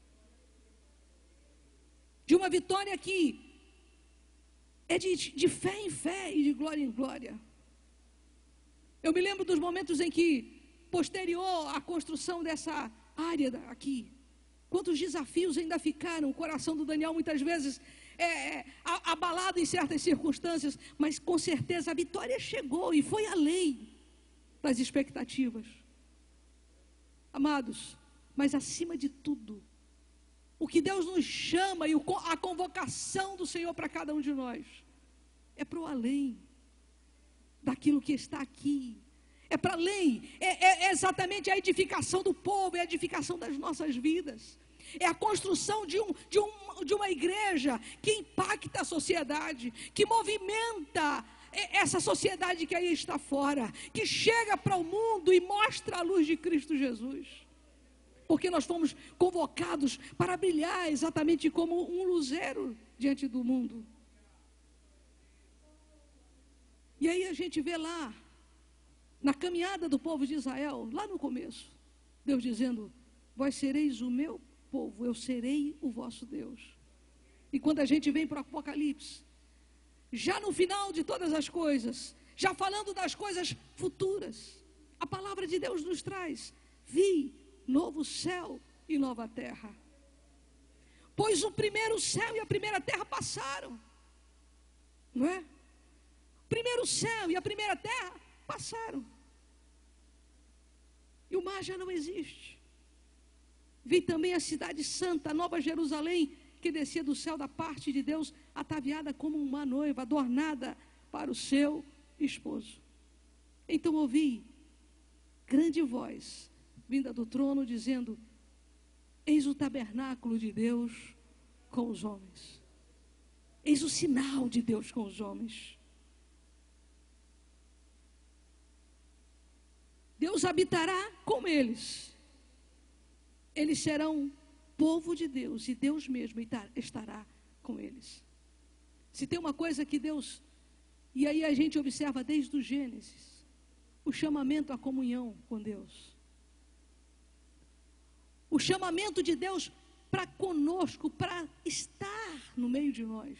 De uma vitória que é de fé em fé e de glória em glória. Eu me lembro dos momentos em que, posterior à construção dessa área aqui, quantos desafios ainda ficaram. O coração do Daniel muitas vezes abalado em certas circunstâncias, mas com certeza a vitória chegou e foi além das expectativas. Amados, mas acima de tudo, o que Deus nos chama e a convocação do Senhor para cada um de nós é para o além daquilo que está aqui. É para além, é exatamente a edificação do povo, é a edificação das nossas vidas. É a construção de uma igreja que impacta a sociedade, que movimenta essa sociedade que aí está fora, que chega para o mundo e mostra a luz de Cristo Jesus. porque nós fomos convocados para brilhar exatamente como um luzeiro diante do mundo. E aí a gente vê lá, na caminhada do povo de Israel, lá no começo, Deus dizendo: vós sereis o meu povo, eu serei o vosso Deus. E quando a gente vem para o Apocalipse, já no final de todas as coisas, já falando das coisas futuras, a palavra de Deus nos traz: vi novo céu e nova terra. Pois o primeiro céu e a primeira terra passaram. Não é? O primeiro céu e a primeira terra passaram. E o mar já não existe. Vi também a cidade santa, a Nova Jerusalém, que descia do céu da parte de Deus, ataviada como uma noiva, adornada para o seu esposo. Então ouvi grande voz vinda do trono, dizendo: eis o tabernáculo de Deus com os homens. Eis o sinal de Deus com os homens. Deus habitará com eles. Eles serão povo de Deus, e Deus mesmo estará com eles. Se tem uma coisa que Deus, e aí a gente observa desde o Gênesis, o chamamento à comunhão com Deus. O chamamento de Deus para conosco, para estar no meio de nós,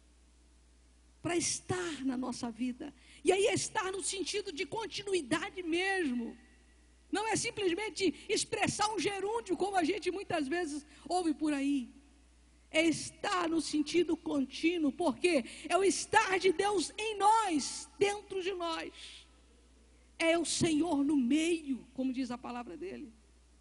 para estar na nossa vida. E aí é estar no sentido de continuidade mesmo. Não é simplesmente expressar um gerúndio, como a gente muitas vezes ouve por aí. É estar no sentido contínuo, porque é o estar de Deus em nós, dentro de nós. É o Senhor no meio, como diz a palavra dele.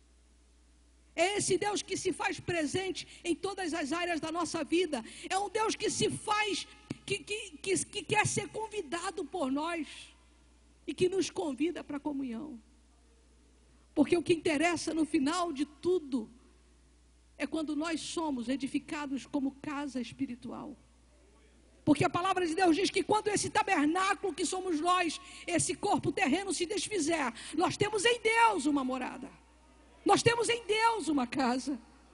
É esse Deus que se faz presente em todas as áreas da nossa vida. É um Deus que se faz, que quer ser convidado por nós e que nos convida para a comunhão. Porque o que interessa no final de tudo é quando nós somos edificados como casa espiritual. Porque a palavra de Deus diz que quando esse tabernáculo que somos nós, esse corpo terreno se desfizer, nós temos em Deus uma morada. Nós temos em Deus uma casa.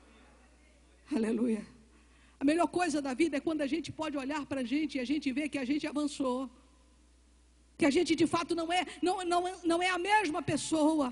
Aleluia. A melhor coisa da vida é quando a gente pode olhar para a gente e a gente vê que a gente avançou. Que a gente de fato não é a mesma pessoa.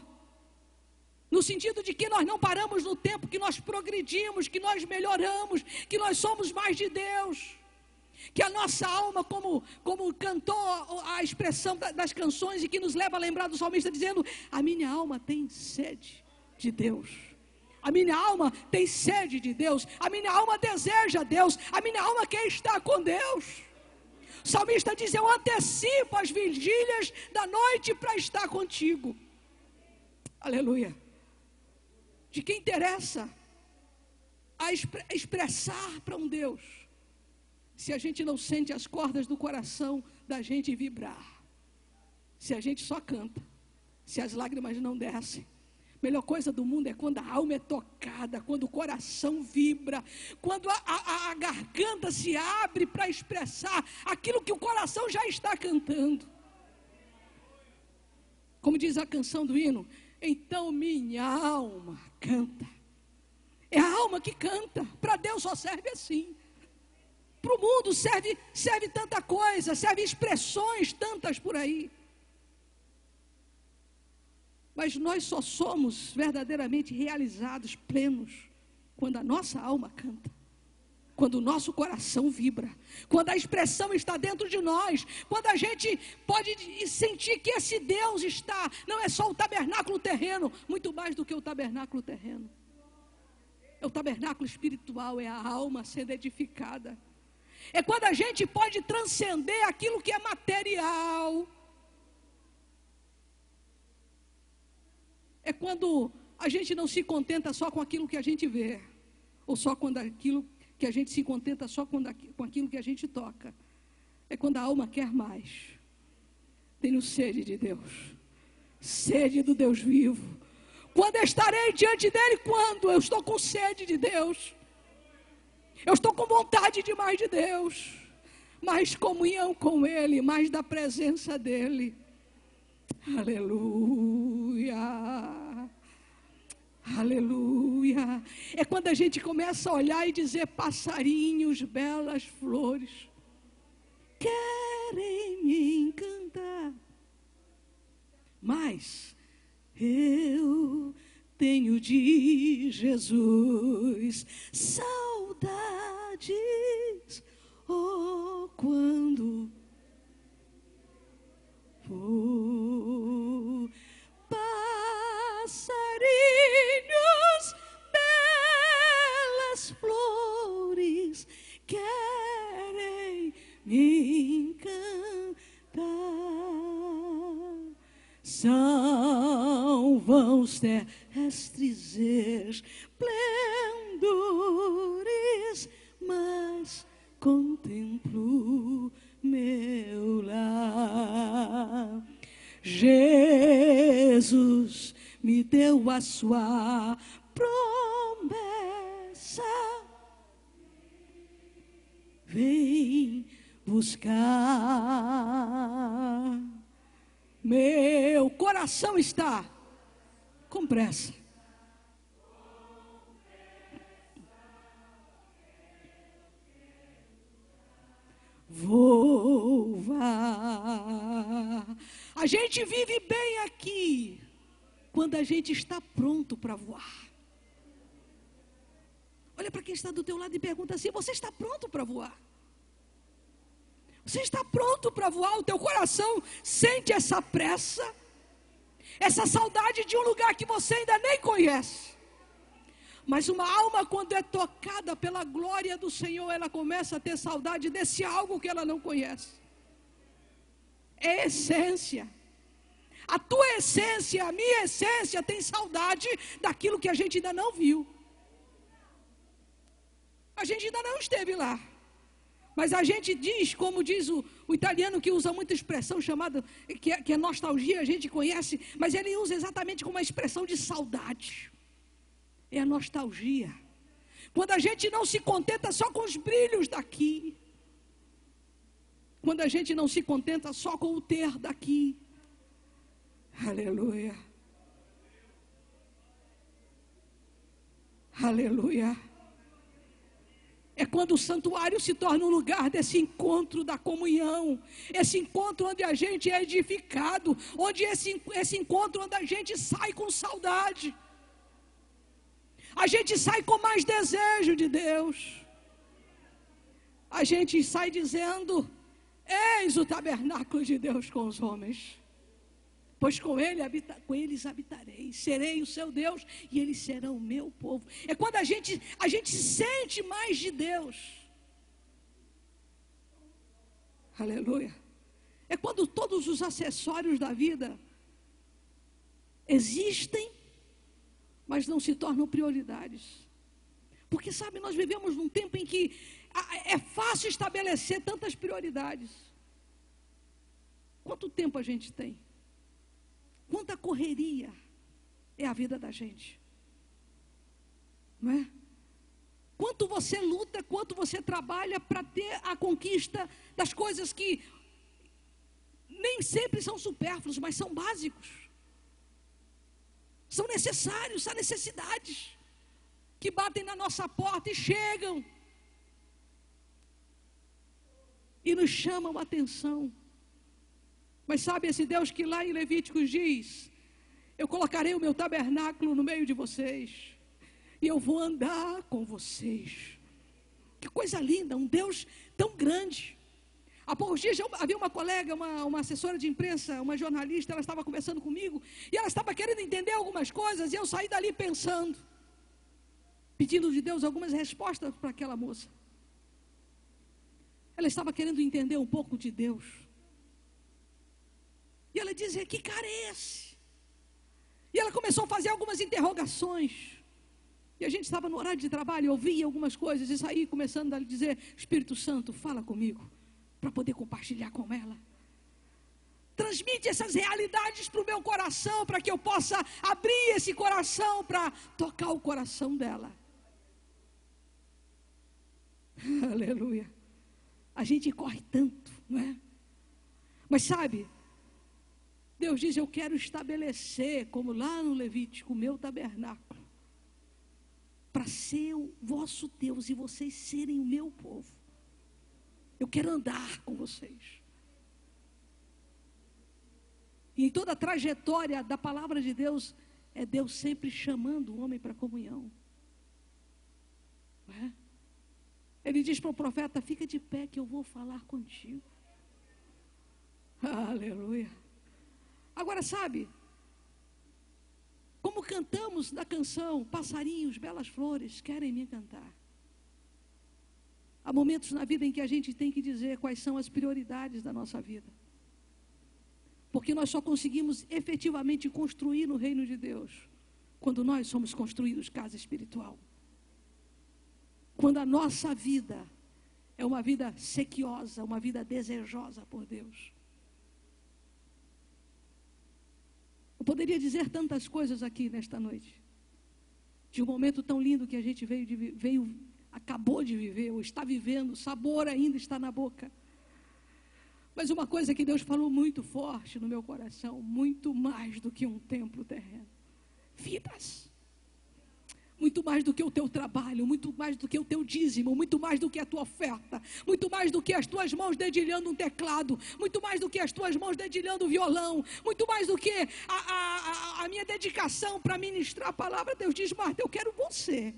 No sentido de que nós não paramos no tempo, que nós progredimos, que nós melhoramos, que nós somos mais de Deus. Que a nossa alma, como cantou a expressão das canções e que nos leva a lembrar do salmista dizendo: a minha alma tem sede de Deus. A minha alma tem sede de Deus. A minha alma deseja Deus. A minha alma quer estar com Deus. O salmista diz: eu antecipo as vigílias da noite para estar contigo. Aleluia. De que interessa a expressar para um Deus, se a gente não sente as cordas do coração da gente vibrar, se a gente só canta, se as lágrimas não descem. A melhor coisa do mundo é quando a alma é tocada, quando o coração vibra, quando a garganta se abre para expressar aquilo que o coração já está cantando. Como diz a canção do hino: então minha alma canta. É a alma que canta. Para Deus só serve assim. Para o mundo serve tanta coisa, serve expressões tantas por aí. Mas nós só somos verdadeiramente realizados, plenos, quando a nossa alma canta. Quando o nosso coração vibra, quando a expressão está dentro de nós, quando a gente pode sentir que esse Deus está, não é só o tabernáculo terreno, muito mais do que o tabernáculo terreno. É o tabernáculo espiritual, é a alma sendo edificada. É quando a gente pode transcender aquilo que é material. É quando a gente não se contenta só com aquilo que a gente vê, ou só quando aquilo que a gente se contenta só com aquilo que a gente toca. É quando a alma quer mais. Tenho sede de Deus, sede do Deus vivo. Quando estarei diante dele? Quando eu estou com sede de Deus, eu estou com vontade de mais de Deus, mais comunhão com ele, mais da presença dele. Aleluia, aleluia. quando a gente começa a olhar e dizer: passarinhos, belas flores, querem me encantar, mas eu tenho de Jesus saudades. Oh, quando for passarinhos, belas flores, querem me encantar. São vãos terrestres esplendores, mas contemplo meu lar. Jesus me deu a sua promessa, vem buscar. Meu coração está com pressa. Vou voar. A gente vive bem aqui quando a gente está pronto para voar. Olha para quem está do teu lado e pergunta assim: você está pronto para voar? Você está pronto para voar? O teu coração sente essa pressa, essa saudade de um lugar que você ainda nem conhece. Mas uma alma, quando é tocada pela glória do Senhor, ela começa a ter saudade desse algo que ela não conhece. É essência. A tua essência, a minha essência tem saudade daquilo que a gente ainda não viu. A gente ainda não esteve lá. Mas a gente diz, como diz o italiano, que usa muita expressão chamada, que é nostalgia, a gente conhece, mas ele usa exatamente como uma expressão de saudade. É a nostalgia. Quando a gente não se contenta só com os brilhos daqui. Quando a gente não se contenta só com o ter daqui. Aleluia. Aleluia. É quando o santuário se torna um lugar desse encontro da comunhão. Esse encontro onde a gente é edificado. Onde esse encontro onde a gente sai com saudade. A gente sai com mais desejo de Deus. A gente sai dizendo: eis o tabernáculo de Deus com os homens. Pois com eles habitarei, serei o seu Deus e eles serão o meu povo. É quando a gente sente mais de Deus. Aleluia. É quando todos os acessórios da vida existem, mas não se tornam prioridades. Porque, sabe, nós vivemos num tempo em que é fácil estabelecer tantas prioridades. Quanto tempo a gente tem? Quanta correria é a vida da gente? Não é? Quanto você luta, quanto você trabalha para ter a conquista das coisas que nem sempre são supérfluos, mas são básicos. São necessários, são necessidades que batem na nossa porta e chegam e nos chamam a atenção. Mas sabe esse Deus que lá em Levíticos diz: eu colocarei o meu tabernáculo no meio de vocês e eu vou andar com vocês. Que coisa linda, um Deus tão grande. Há poucos dias havia uma colega, uma assessora de imprensa, uma jornalista, ela estava conversando comigo e ela estava querendo entender algumas coisas e eu saí dali pensando, pedindo de Deus algumas respostas para aquela moça. Ela estava querendo entender um pouco de Deus. E ela dizia: que cara é esse? E ela começou a fazer algumas interrogações. E a gente estava no horário de trabalho, eu ouvia algumas coisas e saí começando a lhe dizer: Espírito Santo, fala comigo, para poder compartilhar com ela. Transmite essas realidades para o meu coração, para que eu possa abrir esse coração para tocar o coração dela. Aleluia. A gente corre tanto, não é? Mas sabe, Deus diz: eu quero estabelecer, como lá no Levítico, o meu tabernáculo. para ser o vosso Deus e vocês serem o meu povo. Eu quero andar com vocês. E em toda a trajetória da palavra de Deus, é Deus sempre chamando o homem para a comunhão. Não é? Ele diz para o profeta: fica de pé que eu vou falar contigo. Aleluia. Agora sabe, como cantamos na canção, passarinhos, belas flores, querem me cantar. Há momentos na vida em que a gente tem que dizer quais são as prioridades da nossa vida. Porque nós só conseguimos efetivamente construir no reino de Deus quando nós somos construídos casa espiritual. Quando a nossa vida é uma vida sequiosa, uma vida desejosa por Deus. Eu poderia dizer tantas coisas aqui nesta noite, de um momento tão lindo que a gente acabou de viver, ou está vivendo, o sabor ainda está na boca. Mas uma coisa que Deus falou muito forte no meu coração, muito mais do que um templo terreno: vidas. Muito mais do que o teu trabalho, muito mais do que o teu dízimo, muito mais do que a tua oferta, muito mais do que as tuas mãos dedilhando um teclado, muito mais do que as tuas mãos dedilhando o violão, muito mais do que a minha dedicação para ministrar a palavra. Deus diz: Marta, eu quero você.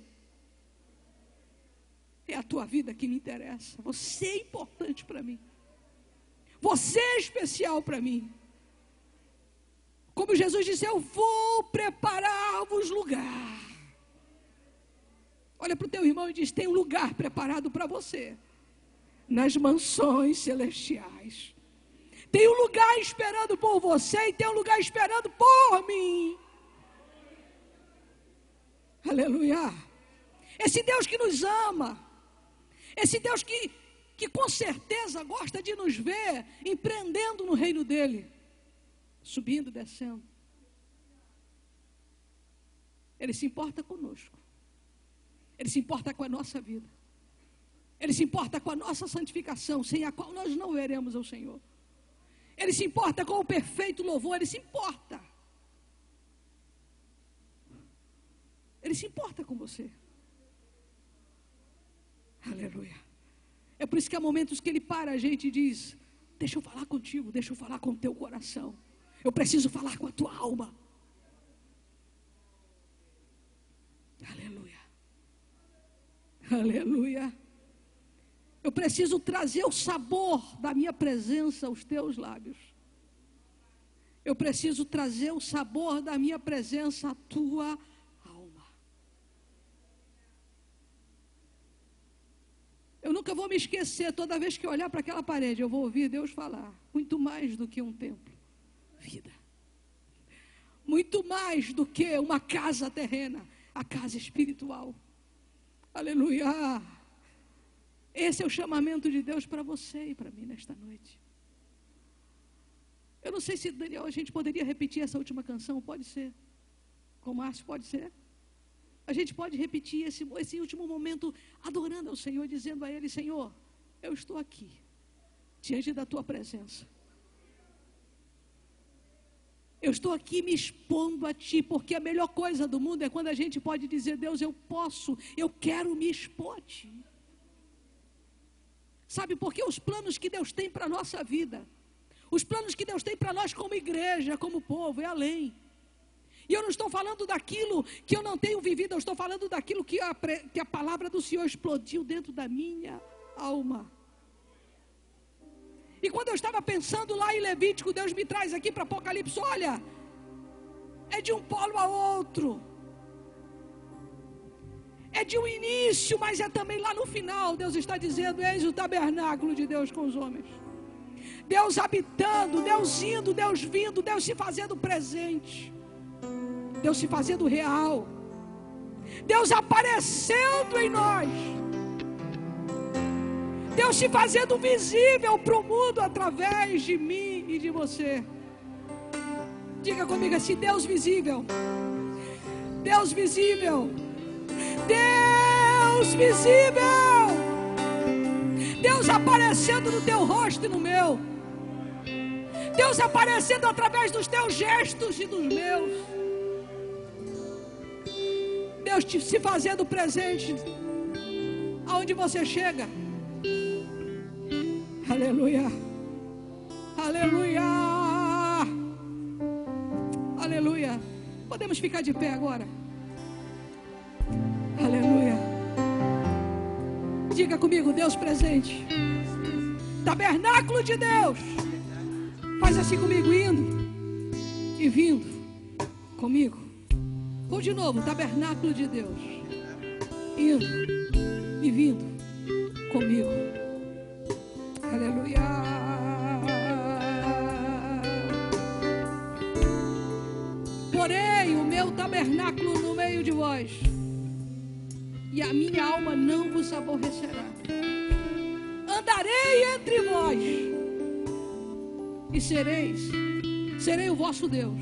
É a tua vida que me interessa. Você é importante para mim. Você é especial para mim. Como Jesus disse: eu vou preparar-vos lugar. Olha para o teu irmão e diz: tem um lugar preparado para você nas mansões celestiais. Tem um lugar esperando por você e tem um lugar esperando por mim. Aleluia. Esse Deus que nos ama, esse Deus que com certeza gosta de nos ver empreendendo no reino dele, subindo, descendo. Ele se importa conosco. Ele se importa com a nossa vida. Ele se importa com a nossa santificação, sem a qual nós não veremos ao Senhor. Ele se importa com o perfeito louvor. Ele se importa. Ele se importa com você. Aleluia. É por isso que há momentos que Ele para a gente e diz: deixa eu falar contigo, deixa eu falar com o teu coração. Eu preciso falar com a tua alma. Aleluia. Aleluia. Eu preciso trazer o sabor da minha presença aos teus lábios. Eu preciso trazer o sabor da minha presença à tua alma. Eu nunca vou me esquecer, toda vez que eu olhar para aquela parede, eu vou ouvir Deus falar: muito mais do que um templo, vida. Muito mais do que uma casa terrena, a casa espiritual. Aleluia. Esse é o chamamento de Deus para você e para mim nesta noite. Eu não sei se, Daniel, a gente poderia repetir essa última canção. Pode ser. Com o Márcio, pode ser. A gente pode repetir esse último momento adorando ao Senhor, dizendo a Ele: Senhor, eu estou aqui, diante da Tua presença. Eu estou aqui me expondo a Ti, porque a melhor coisa do mundo é quando a gente pode dizer: Deus, eu quero me expor a Ti. Sabe, porque os planos que Deus tem para a nossa vida, os planos que Deus tem para nós como igreja, como povo, é além. E eu não estou falando daquilo que eu não tenho vivido, eu estou falando daquilo que a palavra do Senhor explodiu dentro da minha alma. E quando eu estava pensando lá em Levítico, Deus me traz aqui para Apocalipse: olha, é de um polo a outro. É de um início, mas é também lá no final. Deus está dizendo: eis o tabernáculo de Deus com os homens. Deus habitando, Deus indo, Deus vindo, Deus se fazendo presente. Deus se fazendo real. Deus aparecendo em nós. Deus se fazendo visível para o mundo através de mim e de você. Diga comigo assim: Deus visível. Deus visível. Deus visível. Deus aparecendo no teu rosto e no meu. Deus aparecendo através dos teus gestos e dos meus. Deus se fazendo presente aonde você chega. Aleluia. Aleluia. Aleluia. Podemos ficar de pé agora. Aleluia. Diga comigo, Deus presente. Tabernáculo de Deus. Faz assim comigo, indo e vindo comigo. Vou de novo, tabernáculo de Deus. Indo e vindo comigo. Aleluia. Porém o meu tabernáculo no meio de vós, e a minha alma não vos aborrecerá. Andarei entre vós, e serei o vosso Deus,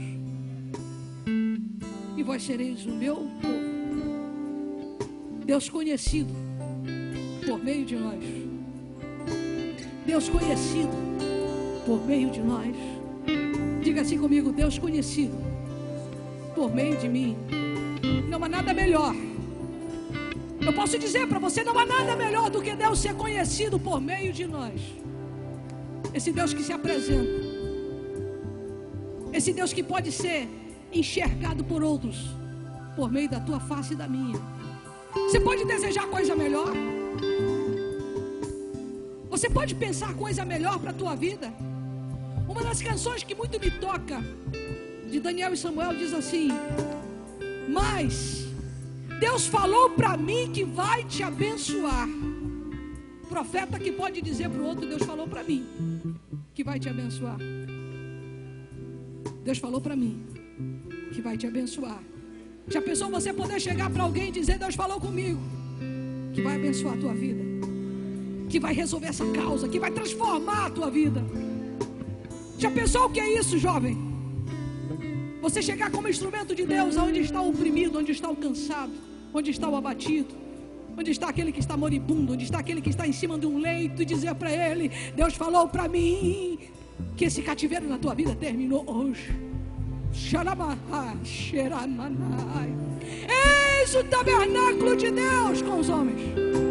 e vós sereis o meu povo. Deus conhecido por meio de nós. Deus conhecido por meio de nós. Diga assim comigo, Deus conhecido por meio de mim. Não há nada melhor. Eu posso dizer para você, não há nada melhor do que Deus ser conhecido por meio de nós. Esse Deus que se apresenta. Esse Deus que pode ser enxergado por outros por meio da tua face e da minha. Você pode desejar coisa melhor? Você pode pensar coisa melhor para a tua vida? Uma das canções que muito me toca, de Daniel e Samuel, diz assim: mas Deus falou para mim que vai te abençoar. Profeta que pode dizer para o outro: Deus falou para mim que vai te abençoar. Deus falou para mim que vai te abençoar. Já pensou você poder chegar para alguém e dizer: Deus falou comigo que vai abençoar a tua vida, que vai resolver essa causa, que vai transformar a tua vida? Já pensou o que é isso, jovem? Você chegar como instrumento de Deus aonde está o oprimido, onde está o cansado, onde está o abatido, onde está aquele que está moribundo, onde está aquele que está em cima de um leito, e dizer para ele: Deus falou para mim que esse cativeiro na tua vida terminou hoje. Eis o tabernáculo de Deus com os homens.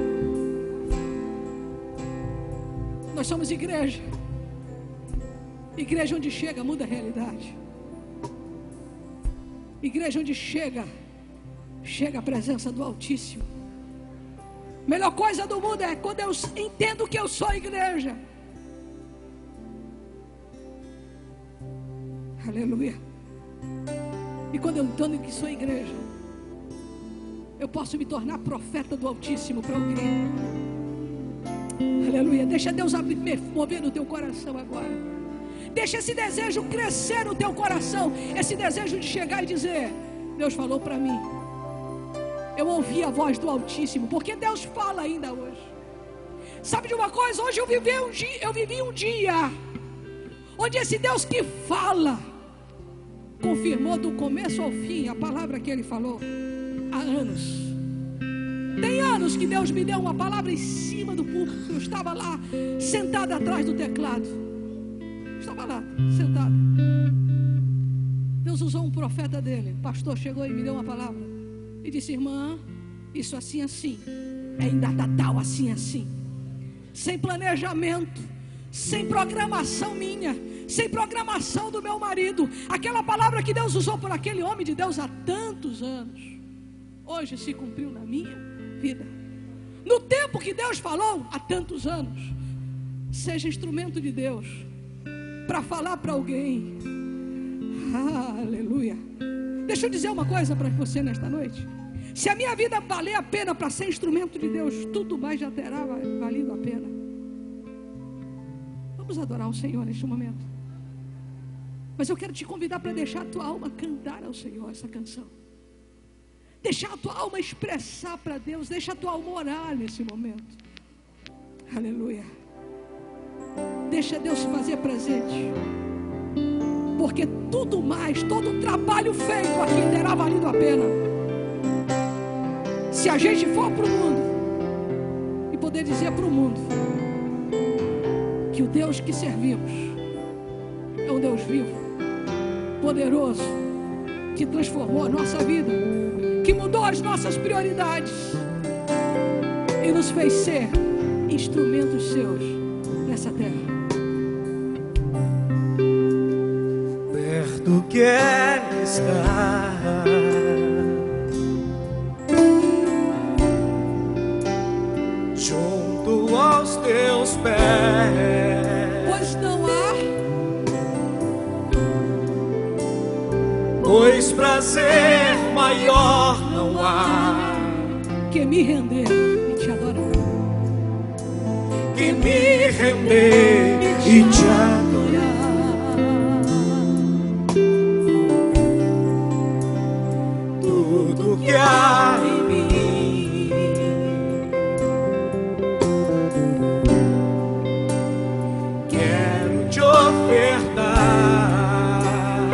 Nós somos igreja. Igreja onde chega muda a realidade. Igreja onde chega a presença do Altíssimo. Melhor coisa do mundo é quando eu entendo que eu sou igreja. Aleluia. E quando eu entendo que sou igreja, eu posso me tornar profeta do Altíssimo para alguém. Aleluia. Deixa Deus mover no teu coração agora. Deixa esse desejo crescer no teu coração. Esse desejo de chegar e dizer: Deus falou para mim. Eu ouvi a voz do Altíssimo. Porque Deus fala ainda hoje. Sabe de uma coisa? Hoje eu vivi um dia onde esse Deus que fala confirmou do começo ao fim a palavra que Ele falou há anos. Tem anos que Deus me deu uma palavra em cima do púlpito. Eu estava lá, sentada atrás do teclado. Estava lá, sentada. Deus usou um profeta dele. O pastor chegou e me deu uma palavra. E disse: irmã, isso assim, assim. É em data tal, assim, assim. Sem planejamento, sem programação minha, sem programação do meu marido. Aquela palavra que Deus usou por aquele homem de Deus há tantos anos, hoje se cumpriu na minha vida. No tempo que Deus falou há tantos anos. Seja instrumento de Deus para falar para alguém. Aleluia. Deixa eu dizer uma coisa para você nesta noite. Se a minha vida valer a pena para ser instrumento de Deus, tudo mais já terá valido a pena. Vamos adorar o Senhor neste momento. Mas eu quero te convidar para deixar a tua alma cantar ao Senhor essa canção. Deixar a tua alma expressar para Deus. Deixa a tua alma orar nesse momento. Aleluia. Deixa Deus se fazer presente. Porque tudo mais, todo o trabalho feito aqui terá valido a pena. Se a gente for para o mundo e poder dizer para o mundo que o Deus que servimos é um Deus vivo, poderoso, que transformou a nossa vida, que mudou as nossas prioridades e nos fez ser instrumentos seus nessa terra. Perto quer estar, junto aos teus pés, Pois não há pois prazer maior não há que me render e te adorar. que me render e te adorar. Tudo que há em mim quero te ofertar,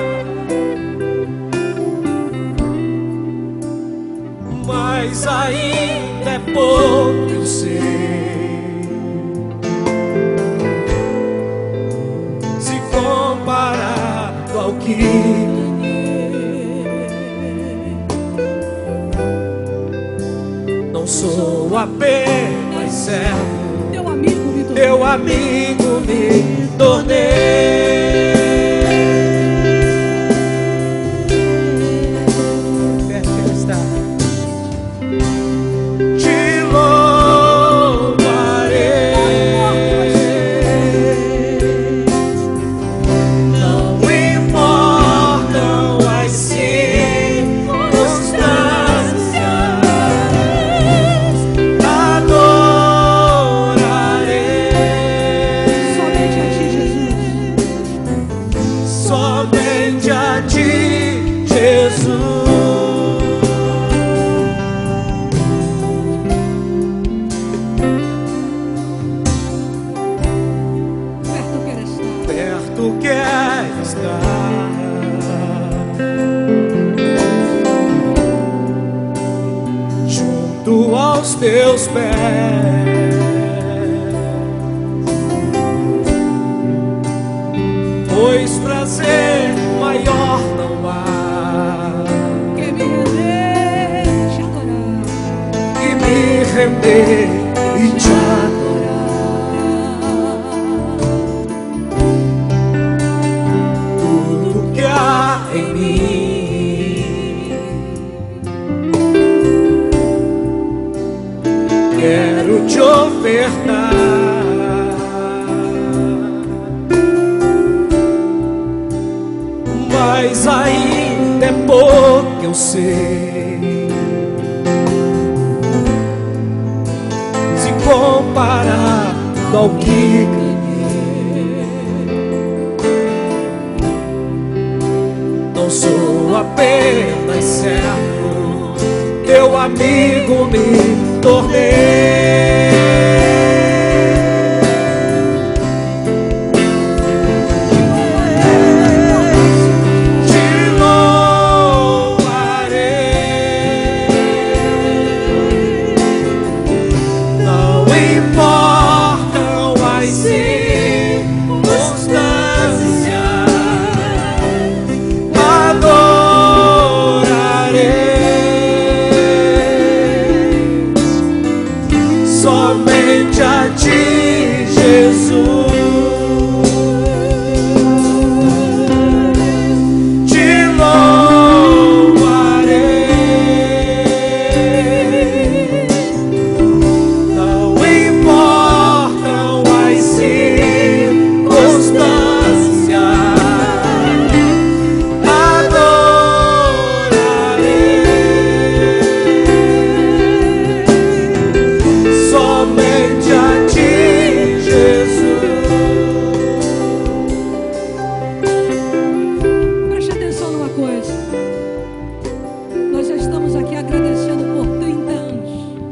mas ainda é pouco, eu sei, se comparado ao que não sou apenas servo, Teu amigo me tornou. teu amigo me tornei. Perto que está. Te louvarei, não importam as circunstâncias, adorarei Somente a ti, Jesus. somente a ti, Jesus. Perto quer estar. Perto quer estar, junto aos teus pés, pois prazer maior não há Que me render e te adorar. que me render e te adorar. Tudo que há em mim quero te ofertar, mas ainda é pouco, eu sei, se comparado ao que ganhei. Não sou apenas servo, teu amigo me tornei. Te louvarei, não importam as circunstâncias, adorarei somente a ti, Jesus. Te louvarei, não importam as circunstâncias, adorarei somente a ti, Jesus. Preste atenção numa coisa. Nós já estamos aqui agradecendo por 30 anos.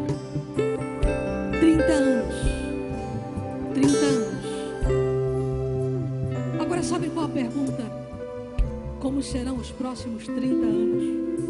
30 anos. 30 anos. Agora sabe qual a pergunta? Como serão os próximos 30 anos?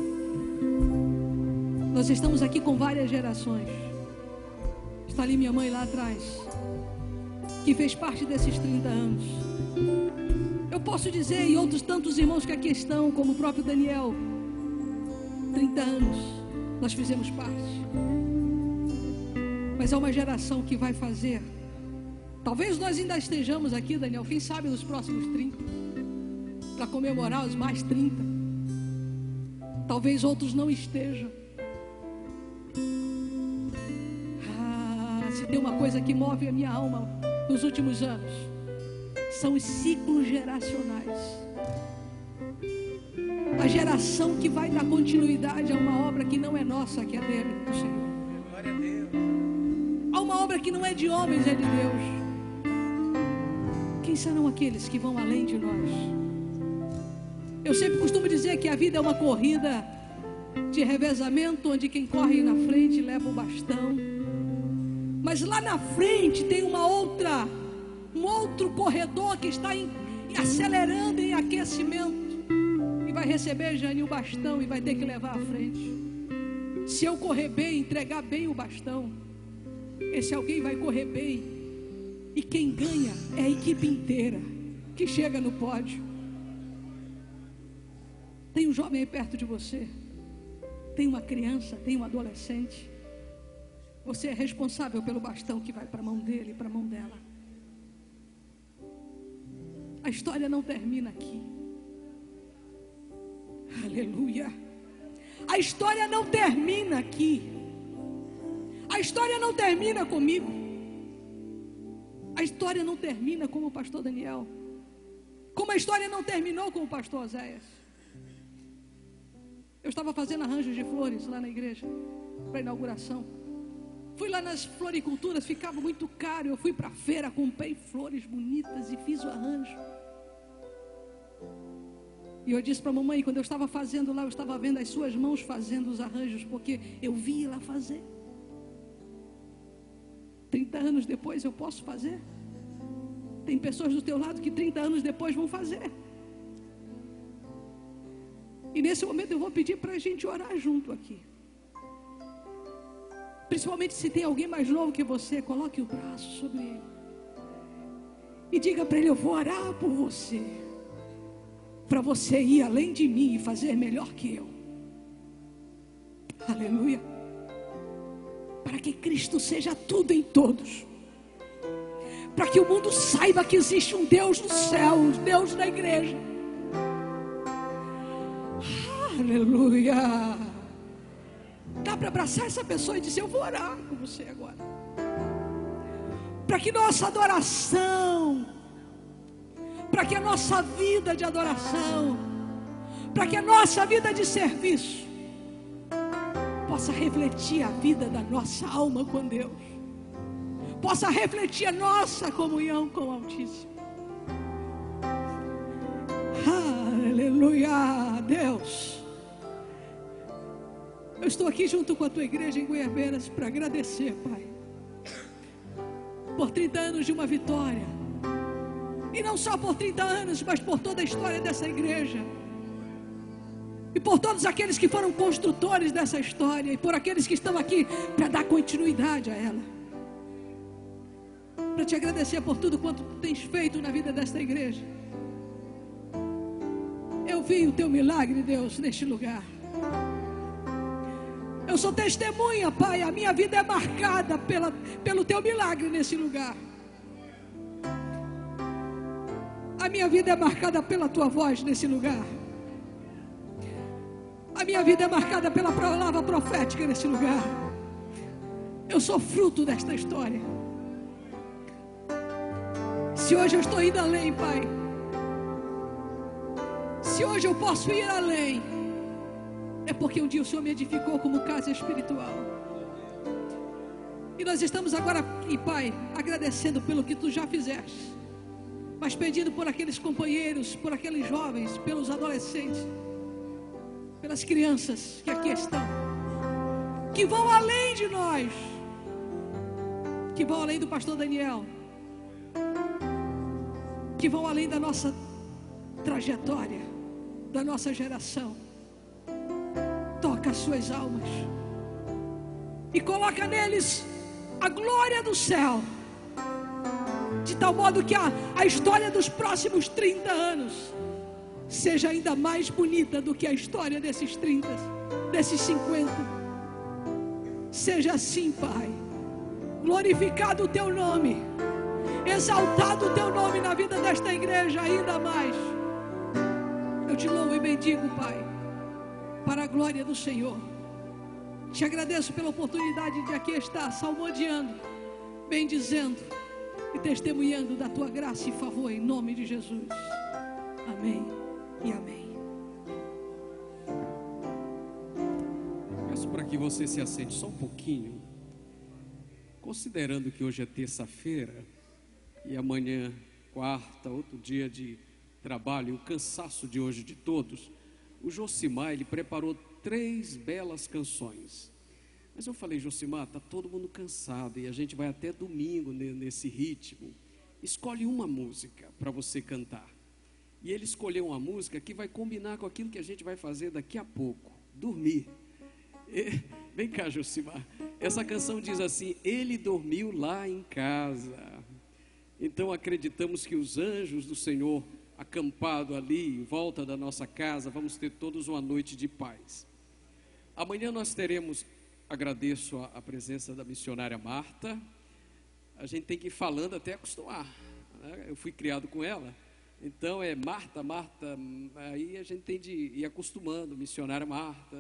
Nós estamos aqui com várias gerações. Está ali minha mãe lá atrás, que fez parte desses 30 anos. Eu posso dizer, e outros tantos irmãos que aqui estão, como o próprio Daniel, 30 anos. nós fizemos parte. Mas é uma geração que vai fazer. Talvez nós ainda estejamos aqui, Daniel, quem sabe nos próximos 30, para comemorar os mais 30. Talvez outros não estejam. Se tem uma coisa que move a minha alma nos últimos anos, são os ciclos geracionais. A geração que vai dar continuidade a uma obra que não é nossa, que é dele, do Senhor. Glória a Deus. A uma obra que não é de homens, é de Deus. Quem serão aqueles que vão além de nós? Eu sempre costumo dizer que a vida é uma corrida de revezamento, onde quem corre na frente leva o bastão. Mas lá na frente tem um outro corredor que está acelerando em aquecimento. E vai receber, Jane, o bastão e vai ter que levar à frente. Se eu correr bem, entregar bem o bastão, esse alguém vai correr bem. E quem ganha é a equipe inteira que chega no pódio. Tem um jovem aí perto de você. Tem uma criança, tem um adolescente. Você é responsável pelo bastão que vai para a mão dele e para a mão dela. A história não termina aqui. Aleluia. A história não termina aqui. A história não termina comigo. A história não termina como o pastor Daniel. Como a história não terminou com o pastor Oséias. Eu estava fazendo arranjos de flores lá na igreja, para a inauguração. Fui lá nas floriculturas, ficava muito caro. Eu fui para a feira, comprei flores bonitas e fiz o arranjo. E eu disse para a mamãe, quando eu estava fazendo lá, eu estava vendo as suas mãos fazendo os arranjos, porque eu vi ela fazer. 30 anos depois eu posso fazer. Tem pessoas do teu lado que 30 anos depois vão fazer. E nesse momento eu vou pedir para a gente orar junto aqui. Principalmente se tem alguém mais novo que você, coloque o braço sobre ele. E diga para ele, eu vou orar por você. Para você ir além de mim e fazer melhor que eu. Aleluia. Para que Cristo seja tudo em todos. Para que o mundo saiba que existe um Deus no céu, um Deus na igreja. Aleluia. Dá para abraçar essa pessoa e dizer, eu vou orar com você agora. Para que nossa adoração, para que a nossa vida de adoração, para que a nossa vida de serviço possa refletir a vida da nossa alma com Deus, possa refletir a nossa comunhão com o Altíssimo. Aleluia, Deus. Eu estou aqui junto com a tua igreja em Goiabeiras para agradecer, Pai, por 30 anos de uma vitória. E não só por 30 anos, mas por toda a história dessa igreja. E por todos aqueles que foram construtores dessa história. E por aqueles que estão aqui para dar continuidade a ela. Para te agradecer por tudo quanto tu tens feito na vida desta igreja. Eu vi o teu milagre, Deus, neste lugar. Eu sou testemunha, Pai. A minha vida é marcada pelo teu milagre nesse lugar. A minha vida é marcada pela tua voz nesse lugar. A minha vida é marcada pela palavra profética nesse lugar. Eu sou fruto desta história. Se hoje eu estou indo além, Pai, se hoje eu posso ir além, é porque um dia o Senhor me edificou como casa espiritual. E nós estamos agora aqui, Pai, agradecendo pelo que tu já fizeste, mas pedindo por aqueles companheiros, por aqueles jovens, pelos adolescentes, pelas crianças que aqui estão, que vão além de nós, que vão além do pastor Daniel, que vão além da nossa trajetória, da nossa geração. Toca as suas almas e coloca neles a glória do céu, de tal modo que a história dos próximos 30 anos seja ainda mais bonita do que a história desses 30, desses 50, Seja assim, Pai. Glorificado o Teu nome, exaltado o Teu nome na vida desta igreja ainda mais. Eu te louvo e bendigo, Pai, para a glória do Senhor. Te agradeço pela oportunidade de aqui estar salmodiando, bendizendo e testemunhando da Tua graça e favor em nome de Jesus. Amém e amém. Peço para que você se assente só um pouquinho, considerando que hoje é terça-feira e amanhã, quarta, outro dia de trabalho, o cansaço de hoje de todos. O Josimar, ele preparou 3 belas canções. Mas eu falei, Josimar, está todo mundo cansado e a gente vai até domingo nesse ritmo. Escolhe uma música para você cantar. E ele escolheu uma música que vai combinar com aquilo que a gente vai fazer daqui a pouco, dormir. Vem cá, Josimar. Essa canção diz assim: ele dormiu lá em casa. Então acreditamos que os anjos do Senhor, acampado ali em volta da nossa casa, vamos ter todos uma noite de paz. Amanhã nós teremos, agradeço a presença da missionária Marta. A gente tem que ir falando até acostumar, né? Eu fui criado com ela, então é Marta, aí a gente tem de ir acostumando, missionária Marta.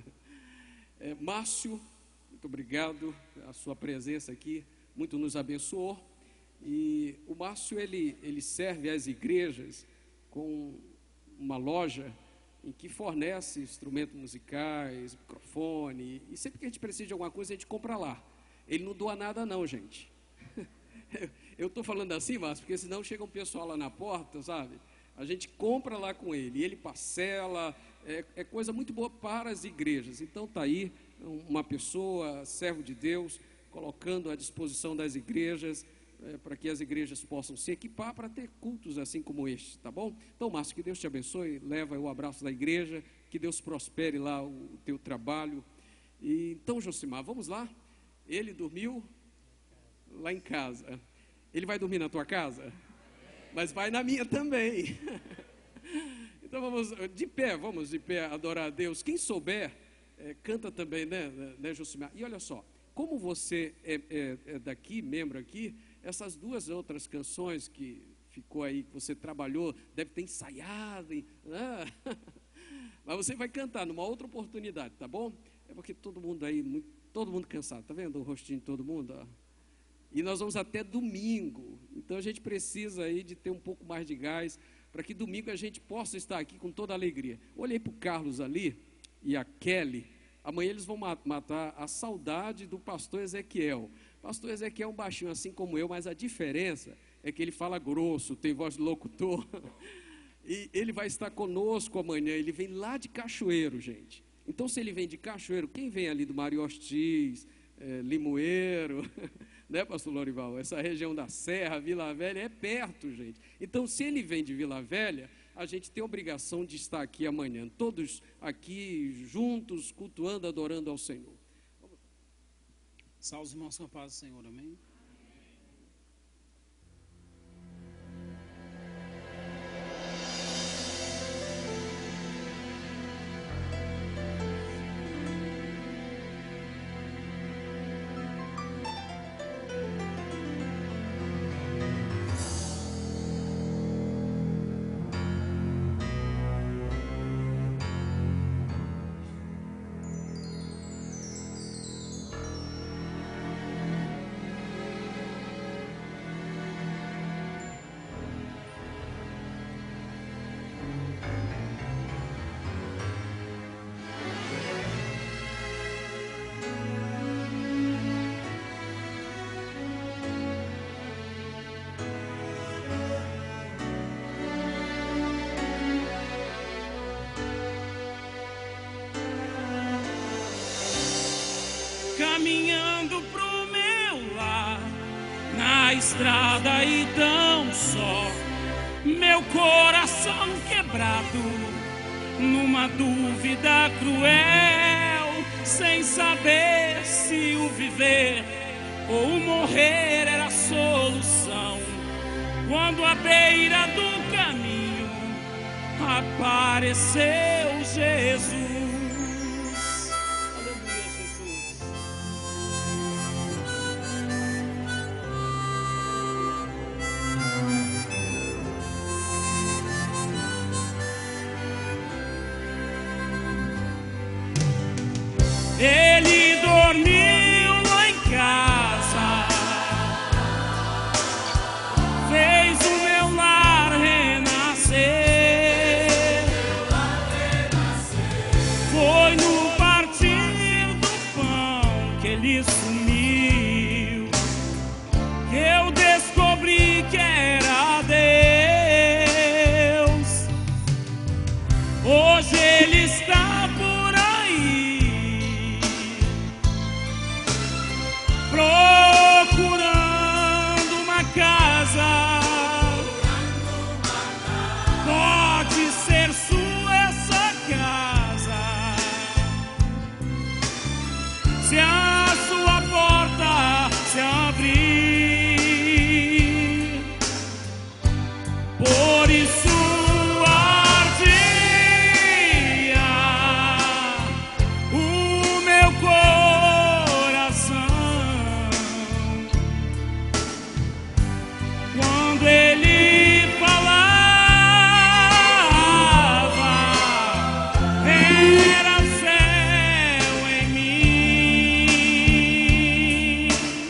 Márcio, muito obrigado, a sua presença aqui, muito nos abençoou. E o Márcio, ele serve às igrejas com uma loja em que fornece instrumentos musicais, microfone, e sempre que a gente precisa de alguma coisa, a gente compra lá. Ele não doa nada não, gente. Eu estou falando assim, Márcio, porque senão chega um pessoal lá na porta, sabe? A gente compra lá com ele, e ele parcela, é coisa muito boa para as igrejas. Então está aí uma pessoa, servo de Deus, colocando à disposição das igrejas, para que as igrejas possam se equipar para ter cultos assim como este, tá bom? Então, Márcio, que Deus te abençoe, leva o abraço da igreja, que Deus prospere lá o teu trabalho. E, então, Josimar, vamos lá? Ele dormiu lá em casa. Ele vai dormir na tua casa? Mas vai na minha também. Então vamos de pé adorar a Deus. Quem souber, canta também, né, Josimar? E olha só, como você é daqui, membro aqui, essas 2 outras canções que ficou aí, que você trabalhou, deve ter ensaiado, né? Mas você vai cantar numa outra oportunidade, tá bom? É porque todo mundo aí, todo mundo cansado, tá vendo o rostinho de todo mundo? Ó? E nós vamos até domingo, então a gente precisa aí de ter um pouco mais de gás, para que domingo a gente possa estar aqui com toda a alegria. Olhei para o Carlos ali e a Kelly. Amanhã eles vão matar a saudade do pastor Ezequiel. Pastor Ezequiel é um baixinho assim como eu, mas a diferença é que ele fala grosso, tem voz de locutor. E ele vai estar conosco amanhã. Ele vem lá de Cachoeiro, gente. Então, se ele vem de Cachoeiro, quem vem ali do Mário Ortiz, Limoeiro, né, pastor Lorival? Essa região da Serra, Vila Velha, é perto, gente. Então, se ele vem de Vila Velha, a gente tem a obrigação de estar aqui amanhã, todos aqui juntos, cultuando, adorando ao Senhor. Salve os irmãos com a paz do Senhor, amém? Caminhando pro meu lar, na estrada e tão só, meu coração quebrado, numa dúvida cruel, sem saber se o viver ou o morrer era a solução. Quando à beira do caminho apareceu Jesus. Aleluia, Jesus. lhe sumiu, que eu descobri que era Deus. Hoje Ele está por aí, procurando uma casa. Pode ser sua essa casa, se a sua porta se abrir. Por isso ardia o meu coração quando Ele falava, era céu em mim.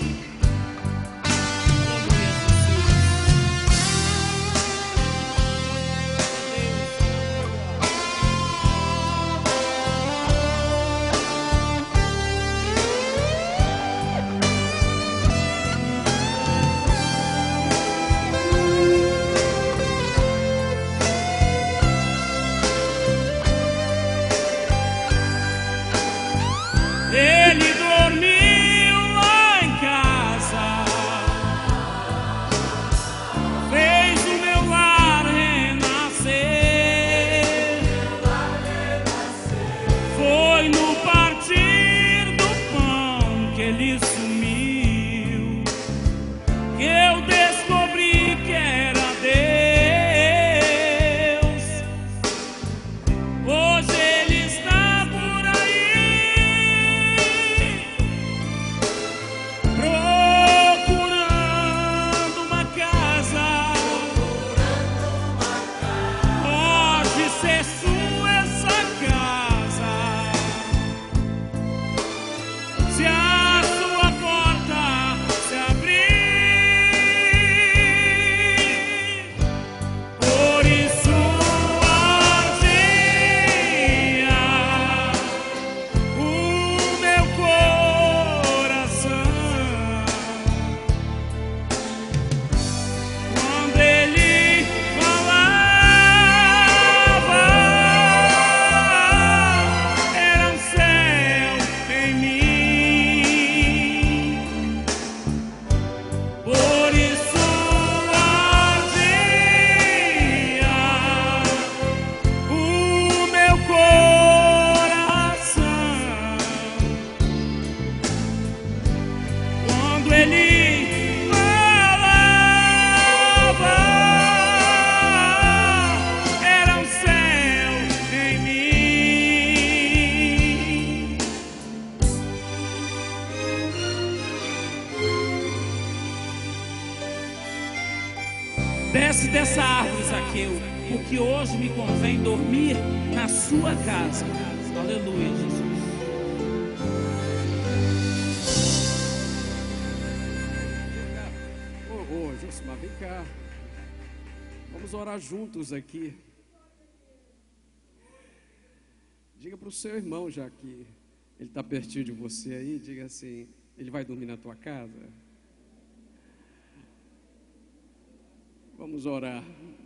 Ele dormiu lá em casa, fez o meu lar renascer. Foi no partir do pão que Ele sumiu, que eu descobri que era Deus. Hoje Ele está por aí, procurando uma casa. Pode ser sua essa casa, se a sua porta se abrir. Por isso ardia o meu coração quando Ele falava, era um céu em mim. Por isso ardia o meu coração quando Ele falava, era um céu em mim. Desce dessa árvore, Zaqueu, porque hoje me convém dormir na sua casa. Aleluia, Jesus. Ô, Josimar, vem cá. Vamos orar juntos aqui. Diga para o seu irmão, já que ele está pertinho de você aí, diga assim, ele vai dormir na tua casa? Vamos orar.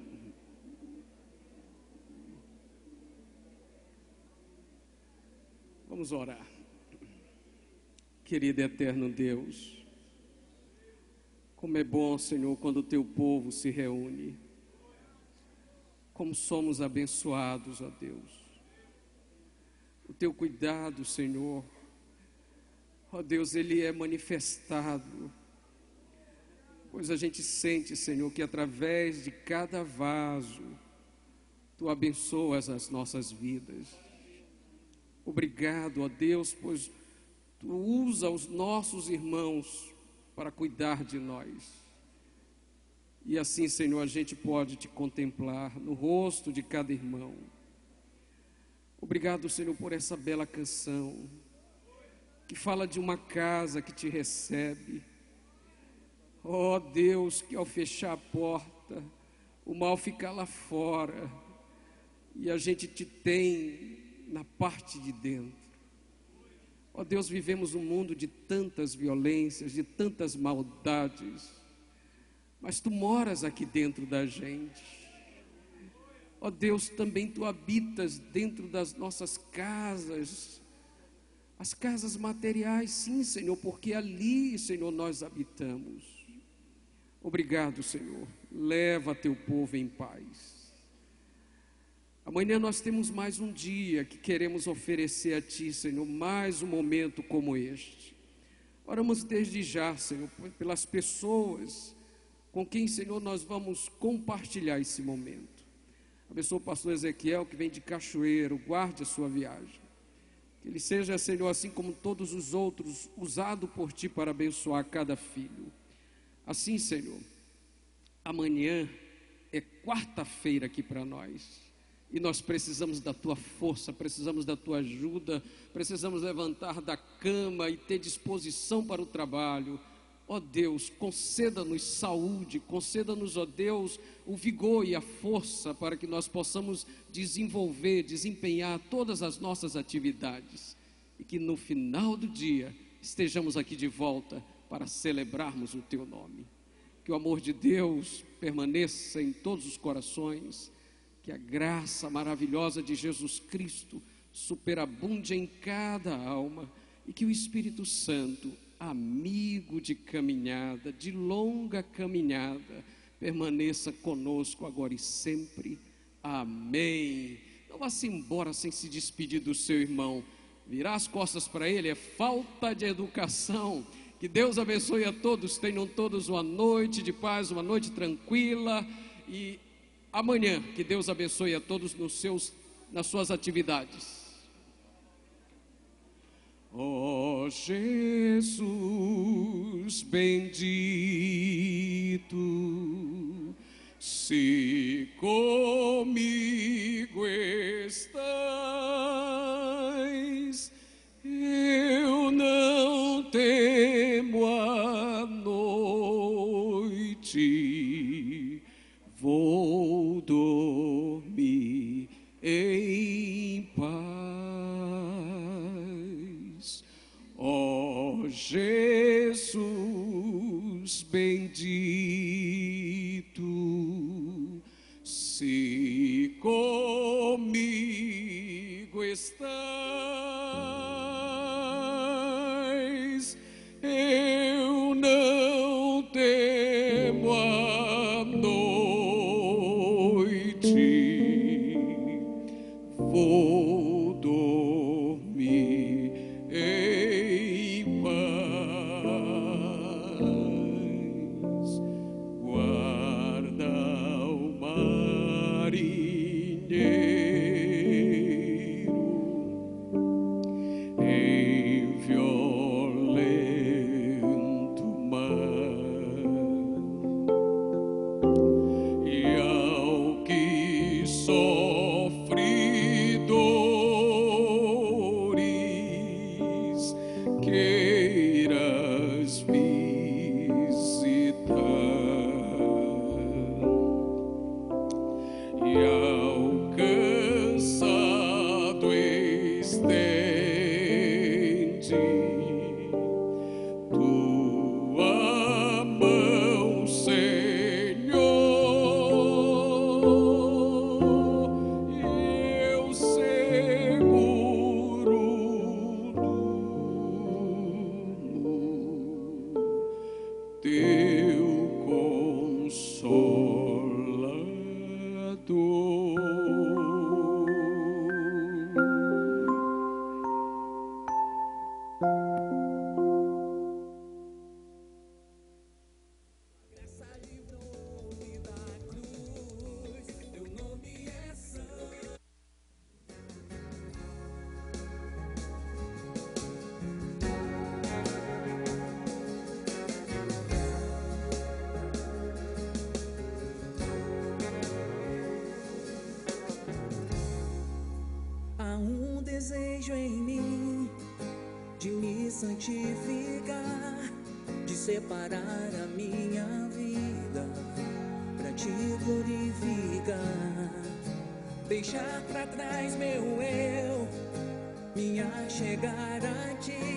Vamos orar. Querido e eterno Deus, como é bom, Senhor, quando o teu povo se reúne. Como somos abençoados, ó Deus. O teu cuidado, Senhor, ó Deus, ele é manifestado, pois a gente sente, Senhor, que através de cada vaso, tu abençoas as nossas vidas. Obrigado, ó Deus, pois tu usa os nossos irmãos para cuidar de nós. E assim, Senhor, a gente pode te contemplar no rosto de cada irmão. Obrigado, Senhor, por essa bela canção que fala de uma casa que te recebe. Ó Deus, que ao fechar a porta, o mal fica lá fora e a gente te tem na parte de dentro. Ó Deus, vivemos um mundo de tantas violências, de tantas maldades, mas Tu moras aqui dentro da gente. Ó Deus, também Tu habitas dentro das nossas casas, as casas materiais, sim, Senhor, porque ali, Senhor, nós habitamos. Obrigado, Senhor. Leva Teu povo em paz. Amanhã nós temos mais um dia que queremos oferecer a Ti, Senhor, mais um momento como este. Oramos desde já, Senhor, pelas pessoas com quem, Senhor, nós vamos compartilhar esse momento. Abençoa o pastor Ezequiel, que vem de Cachoeiro, guarde a sua viagem. Que ele seja, Senhor, assim como todos os outros, usado por Ti para abençoar cada filho. Assim, Senhor, amanhã é quarta-feira aqui para nós. E nós precisamos da Tua força, precisamos da Tua ajuda, precisamos levantar da cama e ter disposição para o trabalho. Ó Deus, conceda-nos saúde, conceda-nos, ó Deus, o vigor e a força para que nós possamos desenvolver, desempenhar todas as nossas atividades. E que no final do dia estejamos aqui de volta para celebrarmos o Teu nome. Que o amor de Deus permaneça em todos os corações. Que a graça maravilhosa de Jesus Cristo superabunde em cada alma e que o Espírito Santo, amigo de caminhada, de longa caminhada, permaneça conosco agora e sempre. Amém. Não vá-se embora sem se despedir do seu irmão. Virar as costas para ele é falta de educação. Que Deus abençoe a todos, tenham todos uma noite de paz, uma noite tranquila e amanhã, que Deus abençoe a todos nas suas atividades. Ó Jesus bendito, se comigo estás, eu não temo a noite. Vou dormir em paz. Ó Jesus bendito, se comigo estás, eu não temo a noite, vou dormir em paz. Guarda o marinheiro em violento mar, e ao que sofre dores, queiras visitar, e ao cansado estende Tua mão, Senhor, e eu seguro no Teu Há um desejo em mim de me santificar, de separar a minha vida pra Te glorificar, deixar pra trás meu eu minha chegar a ti.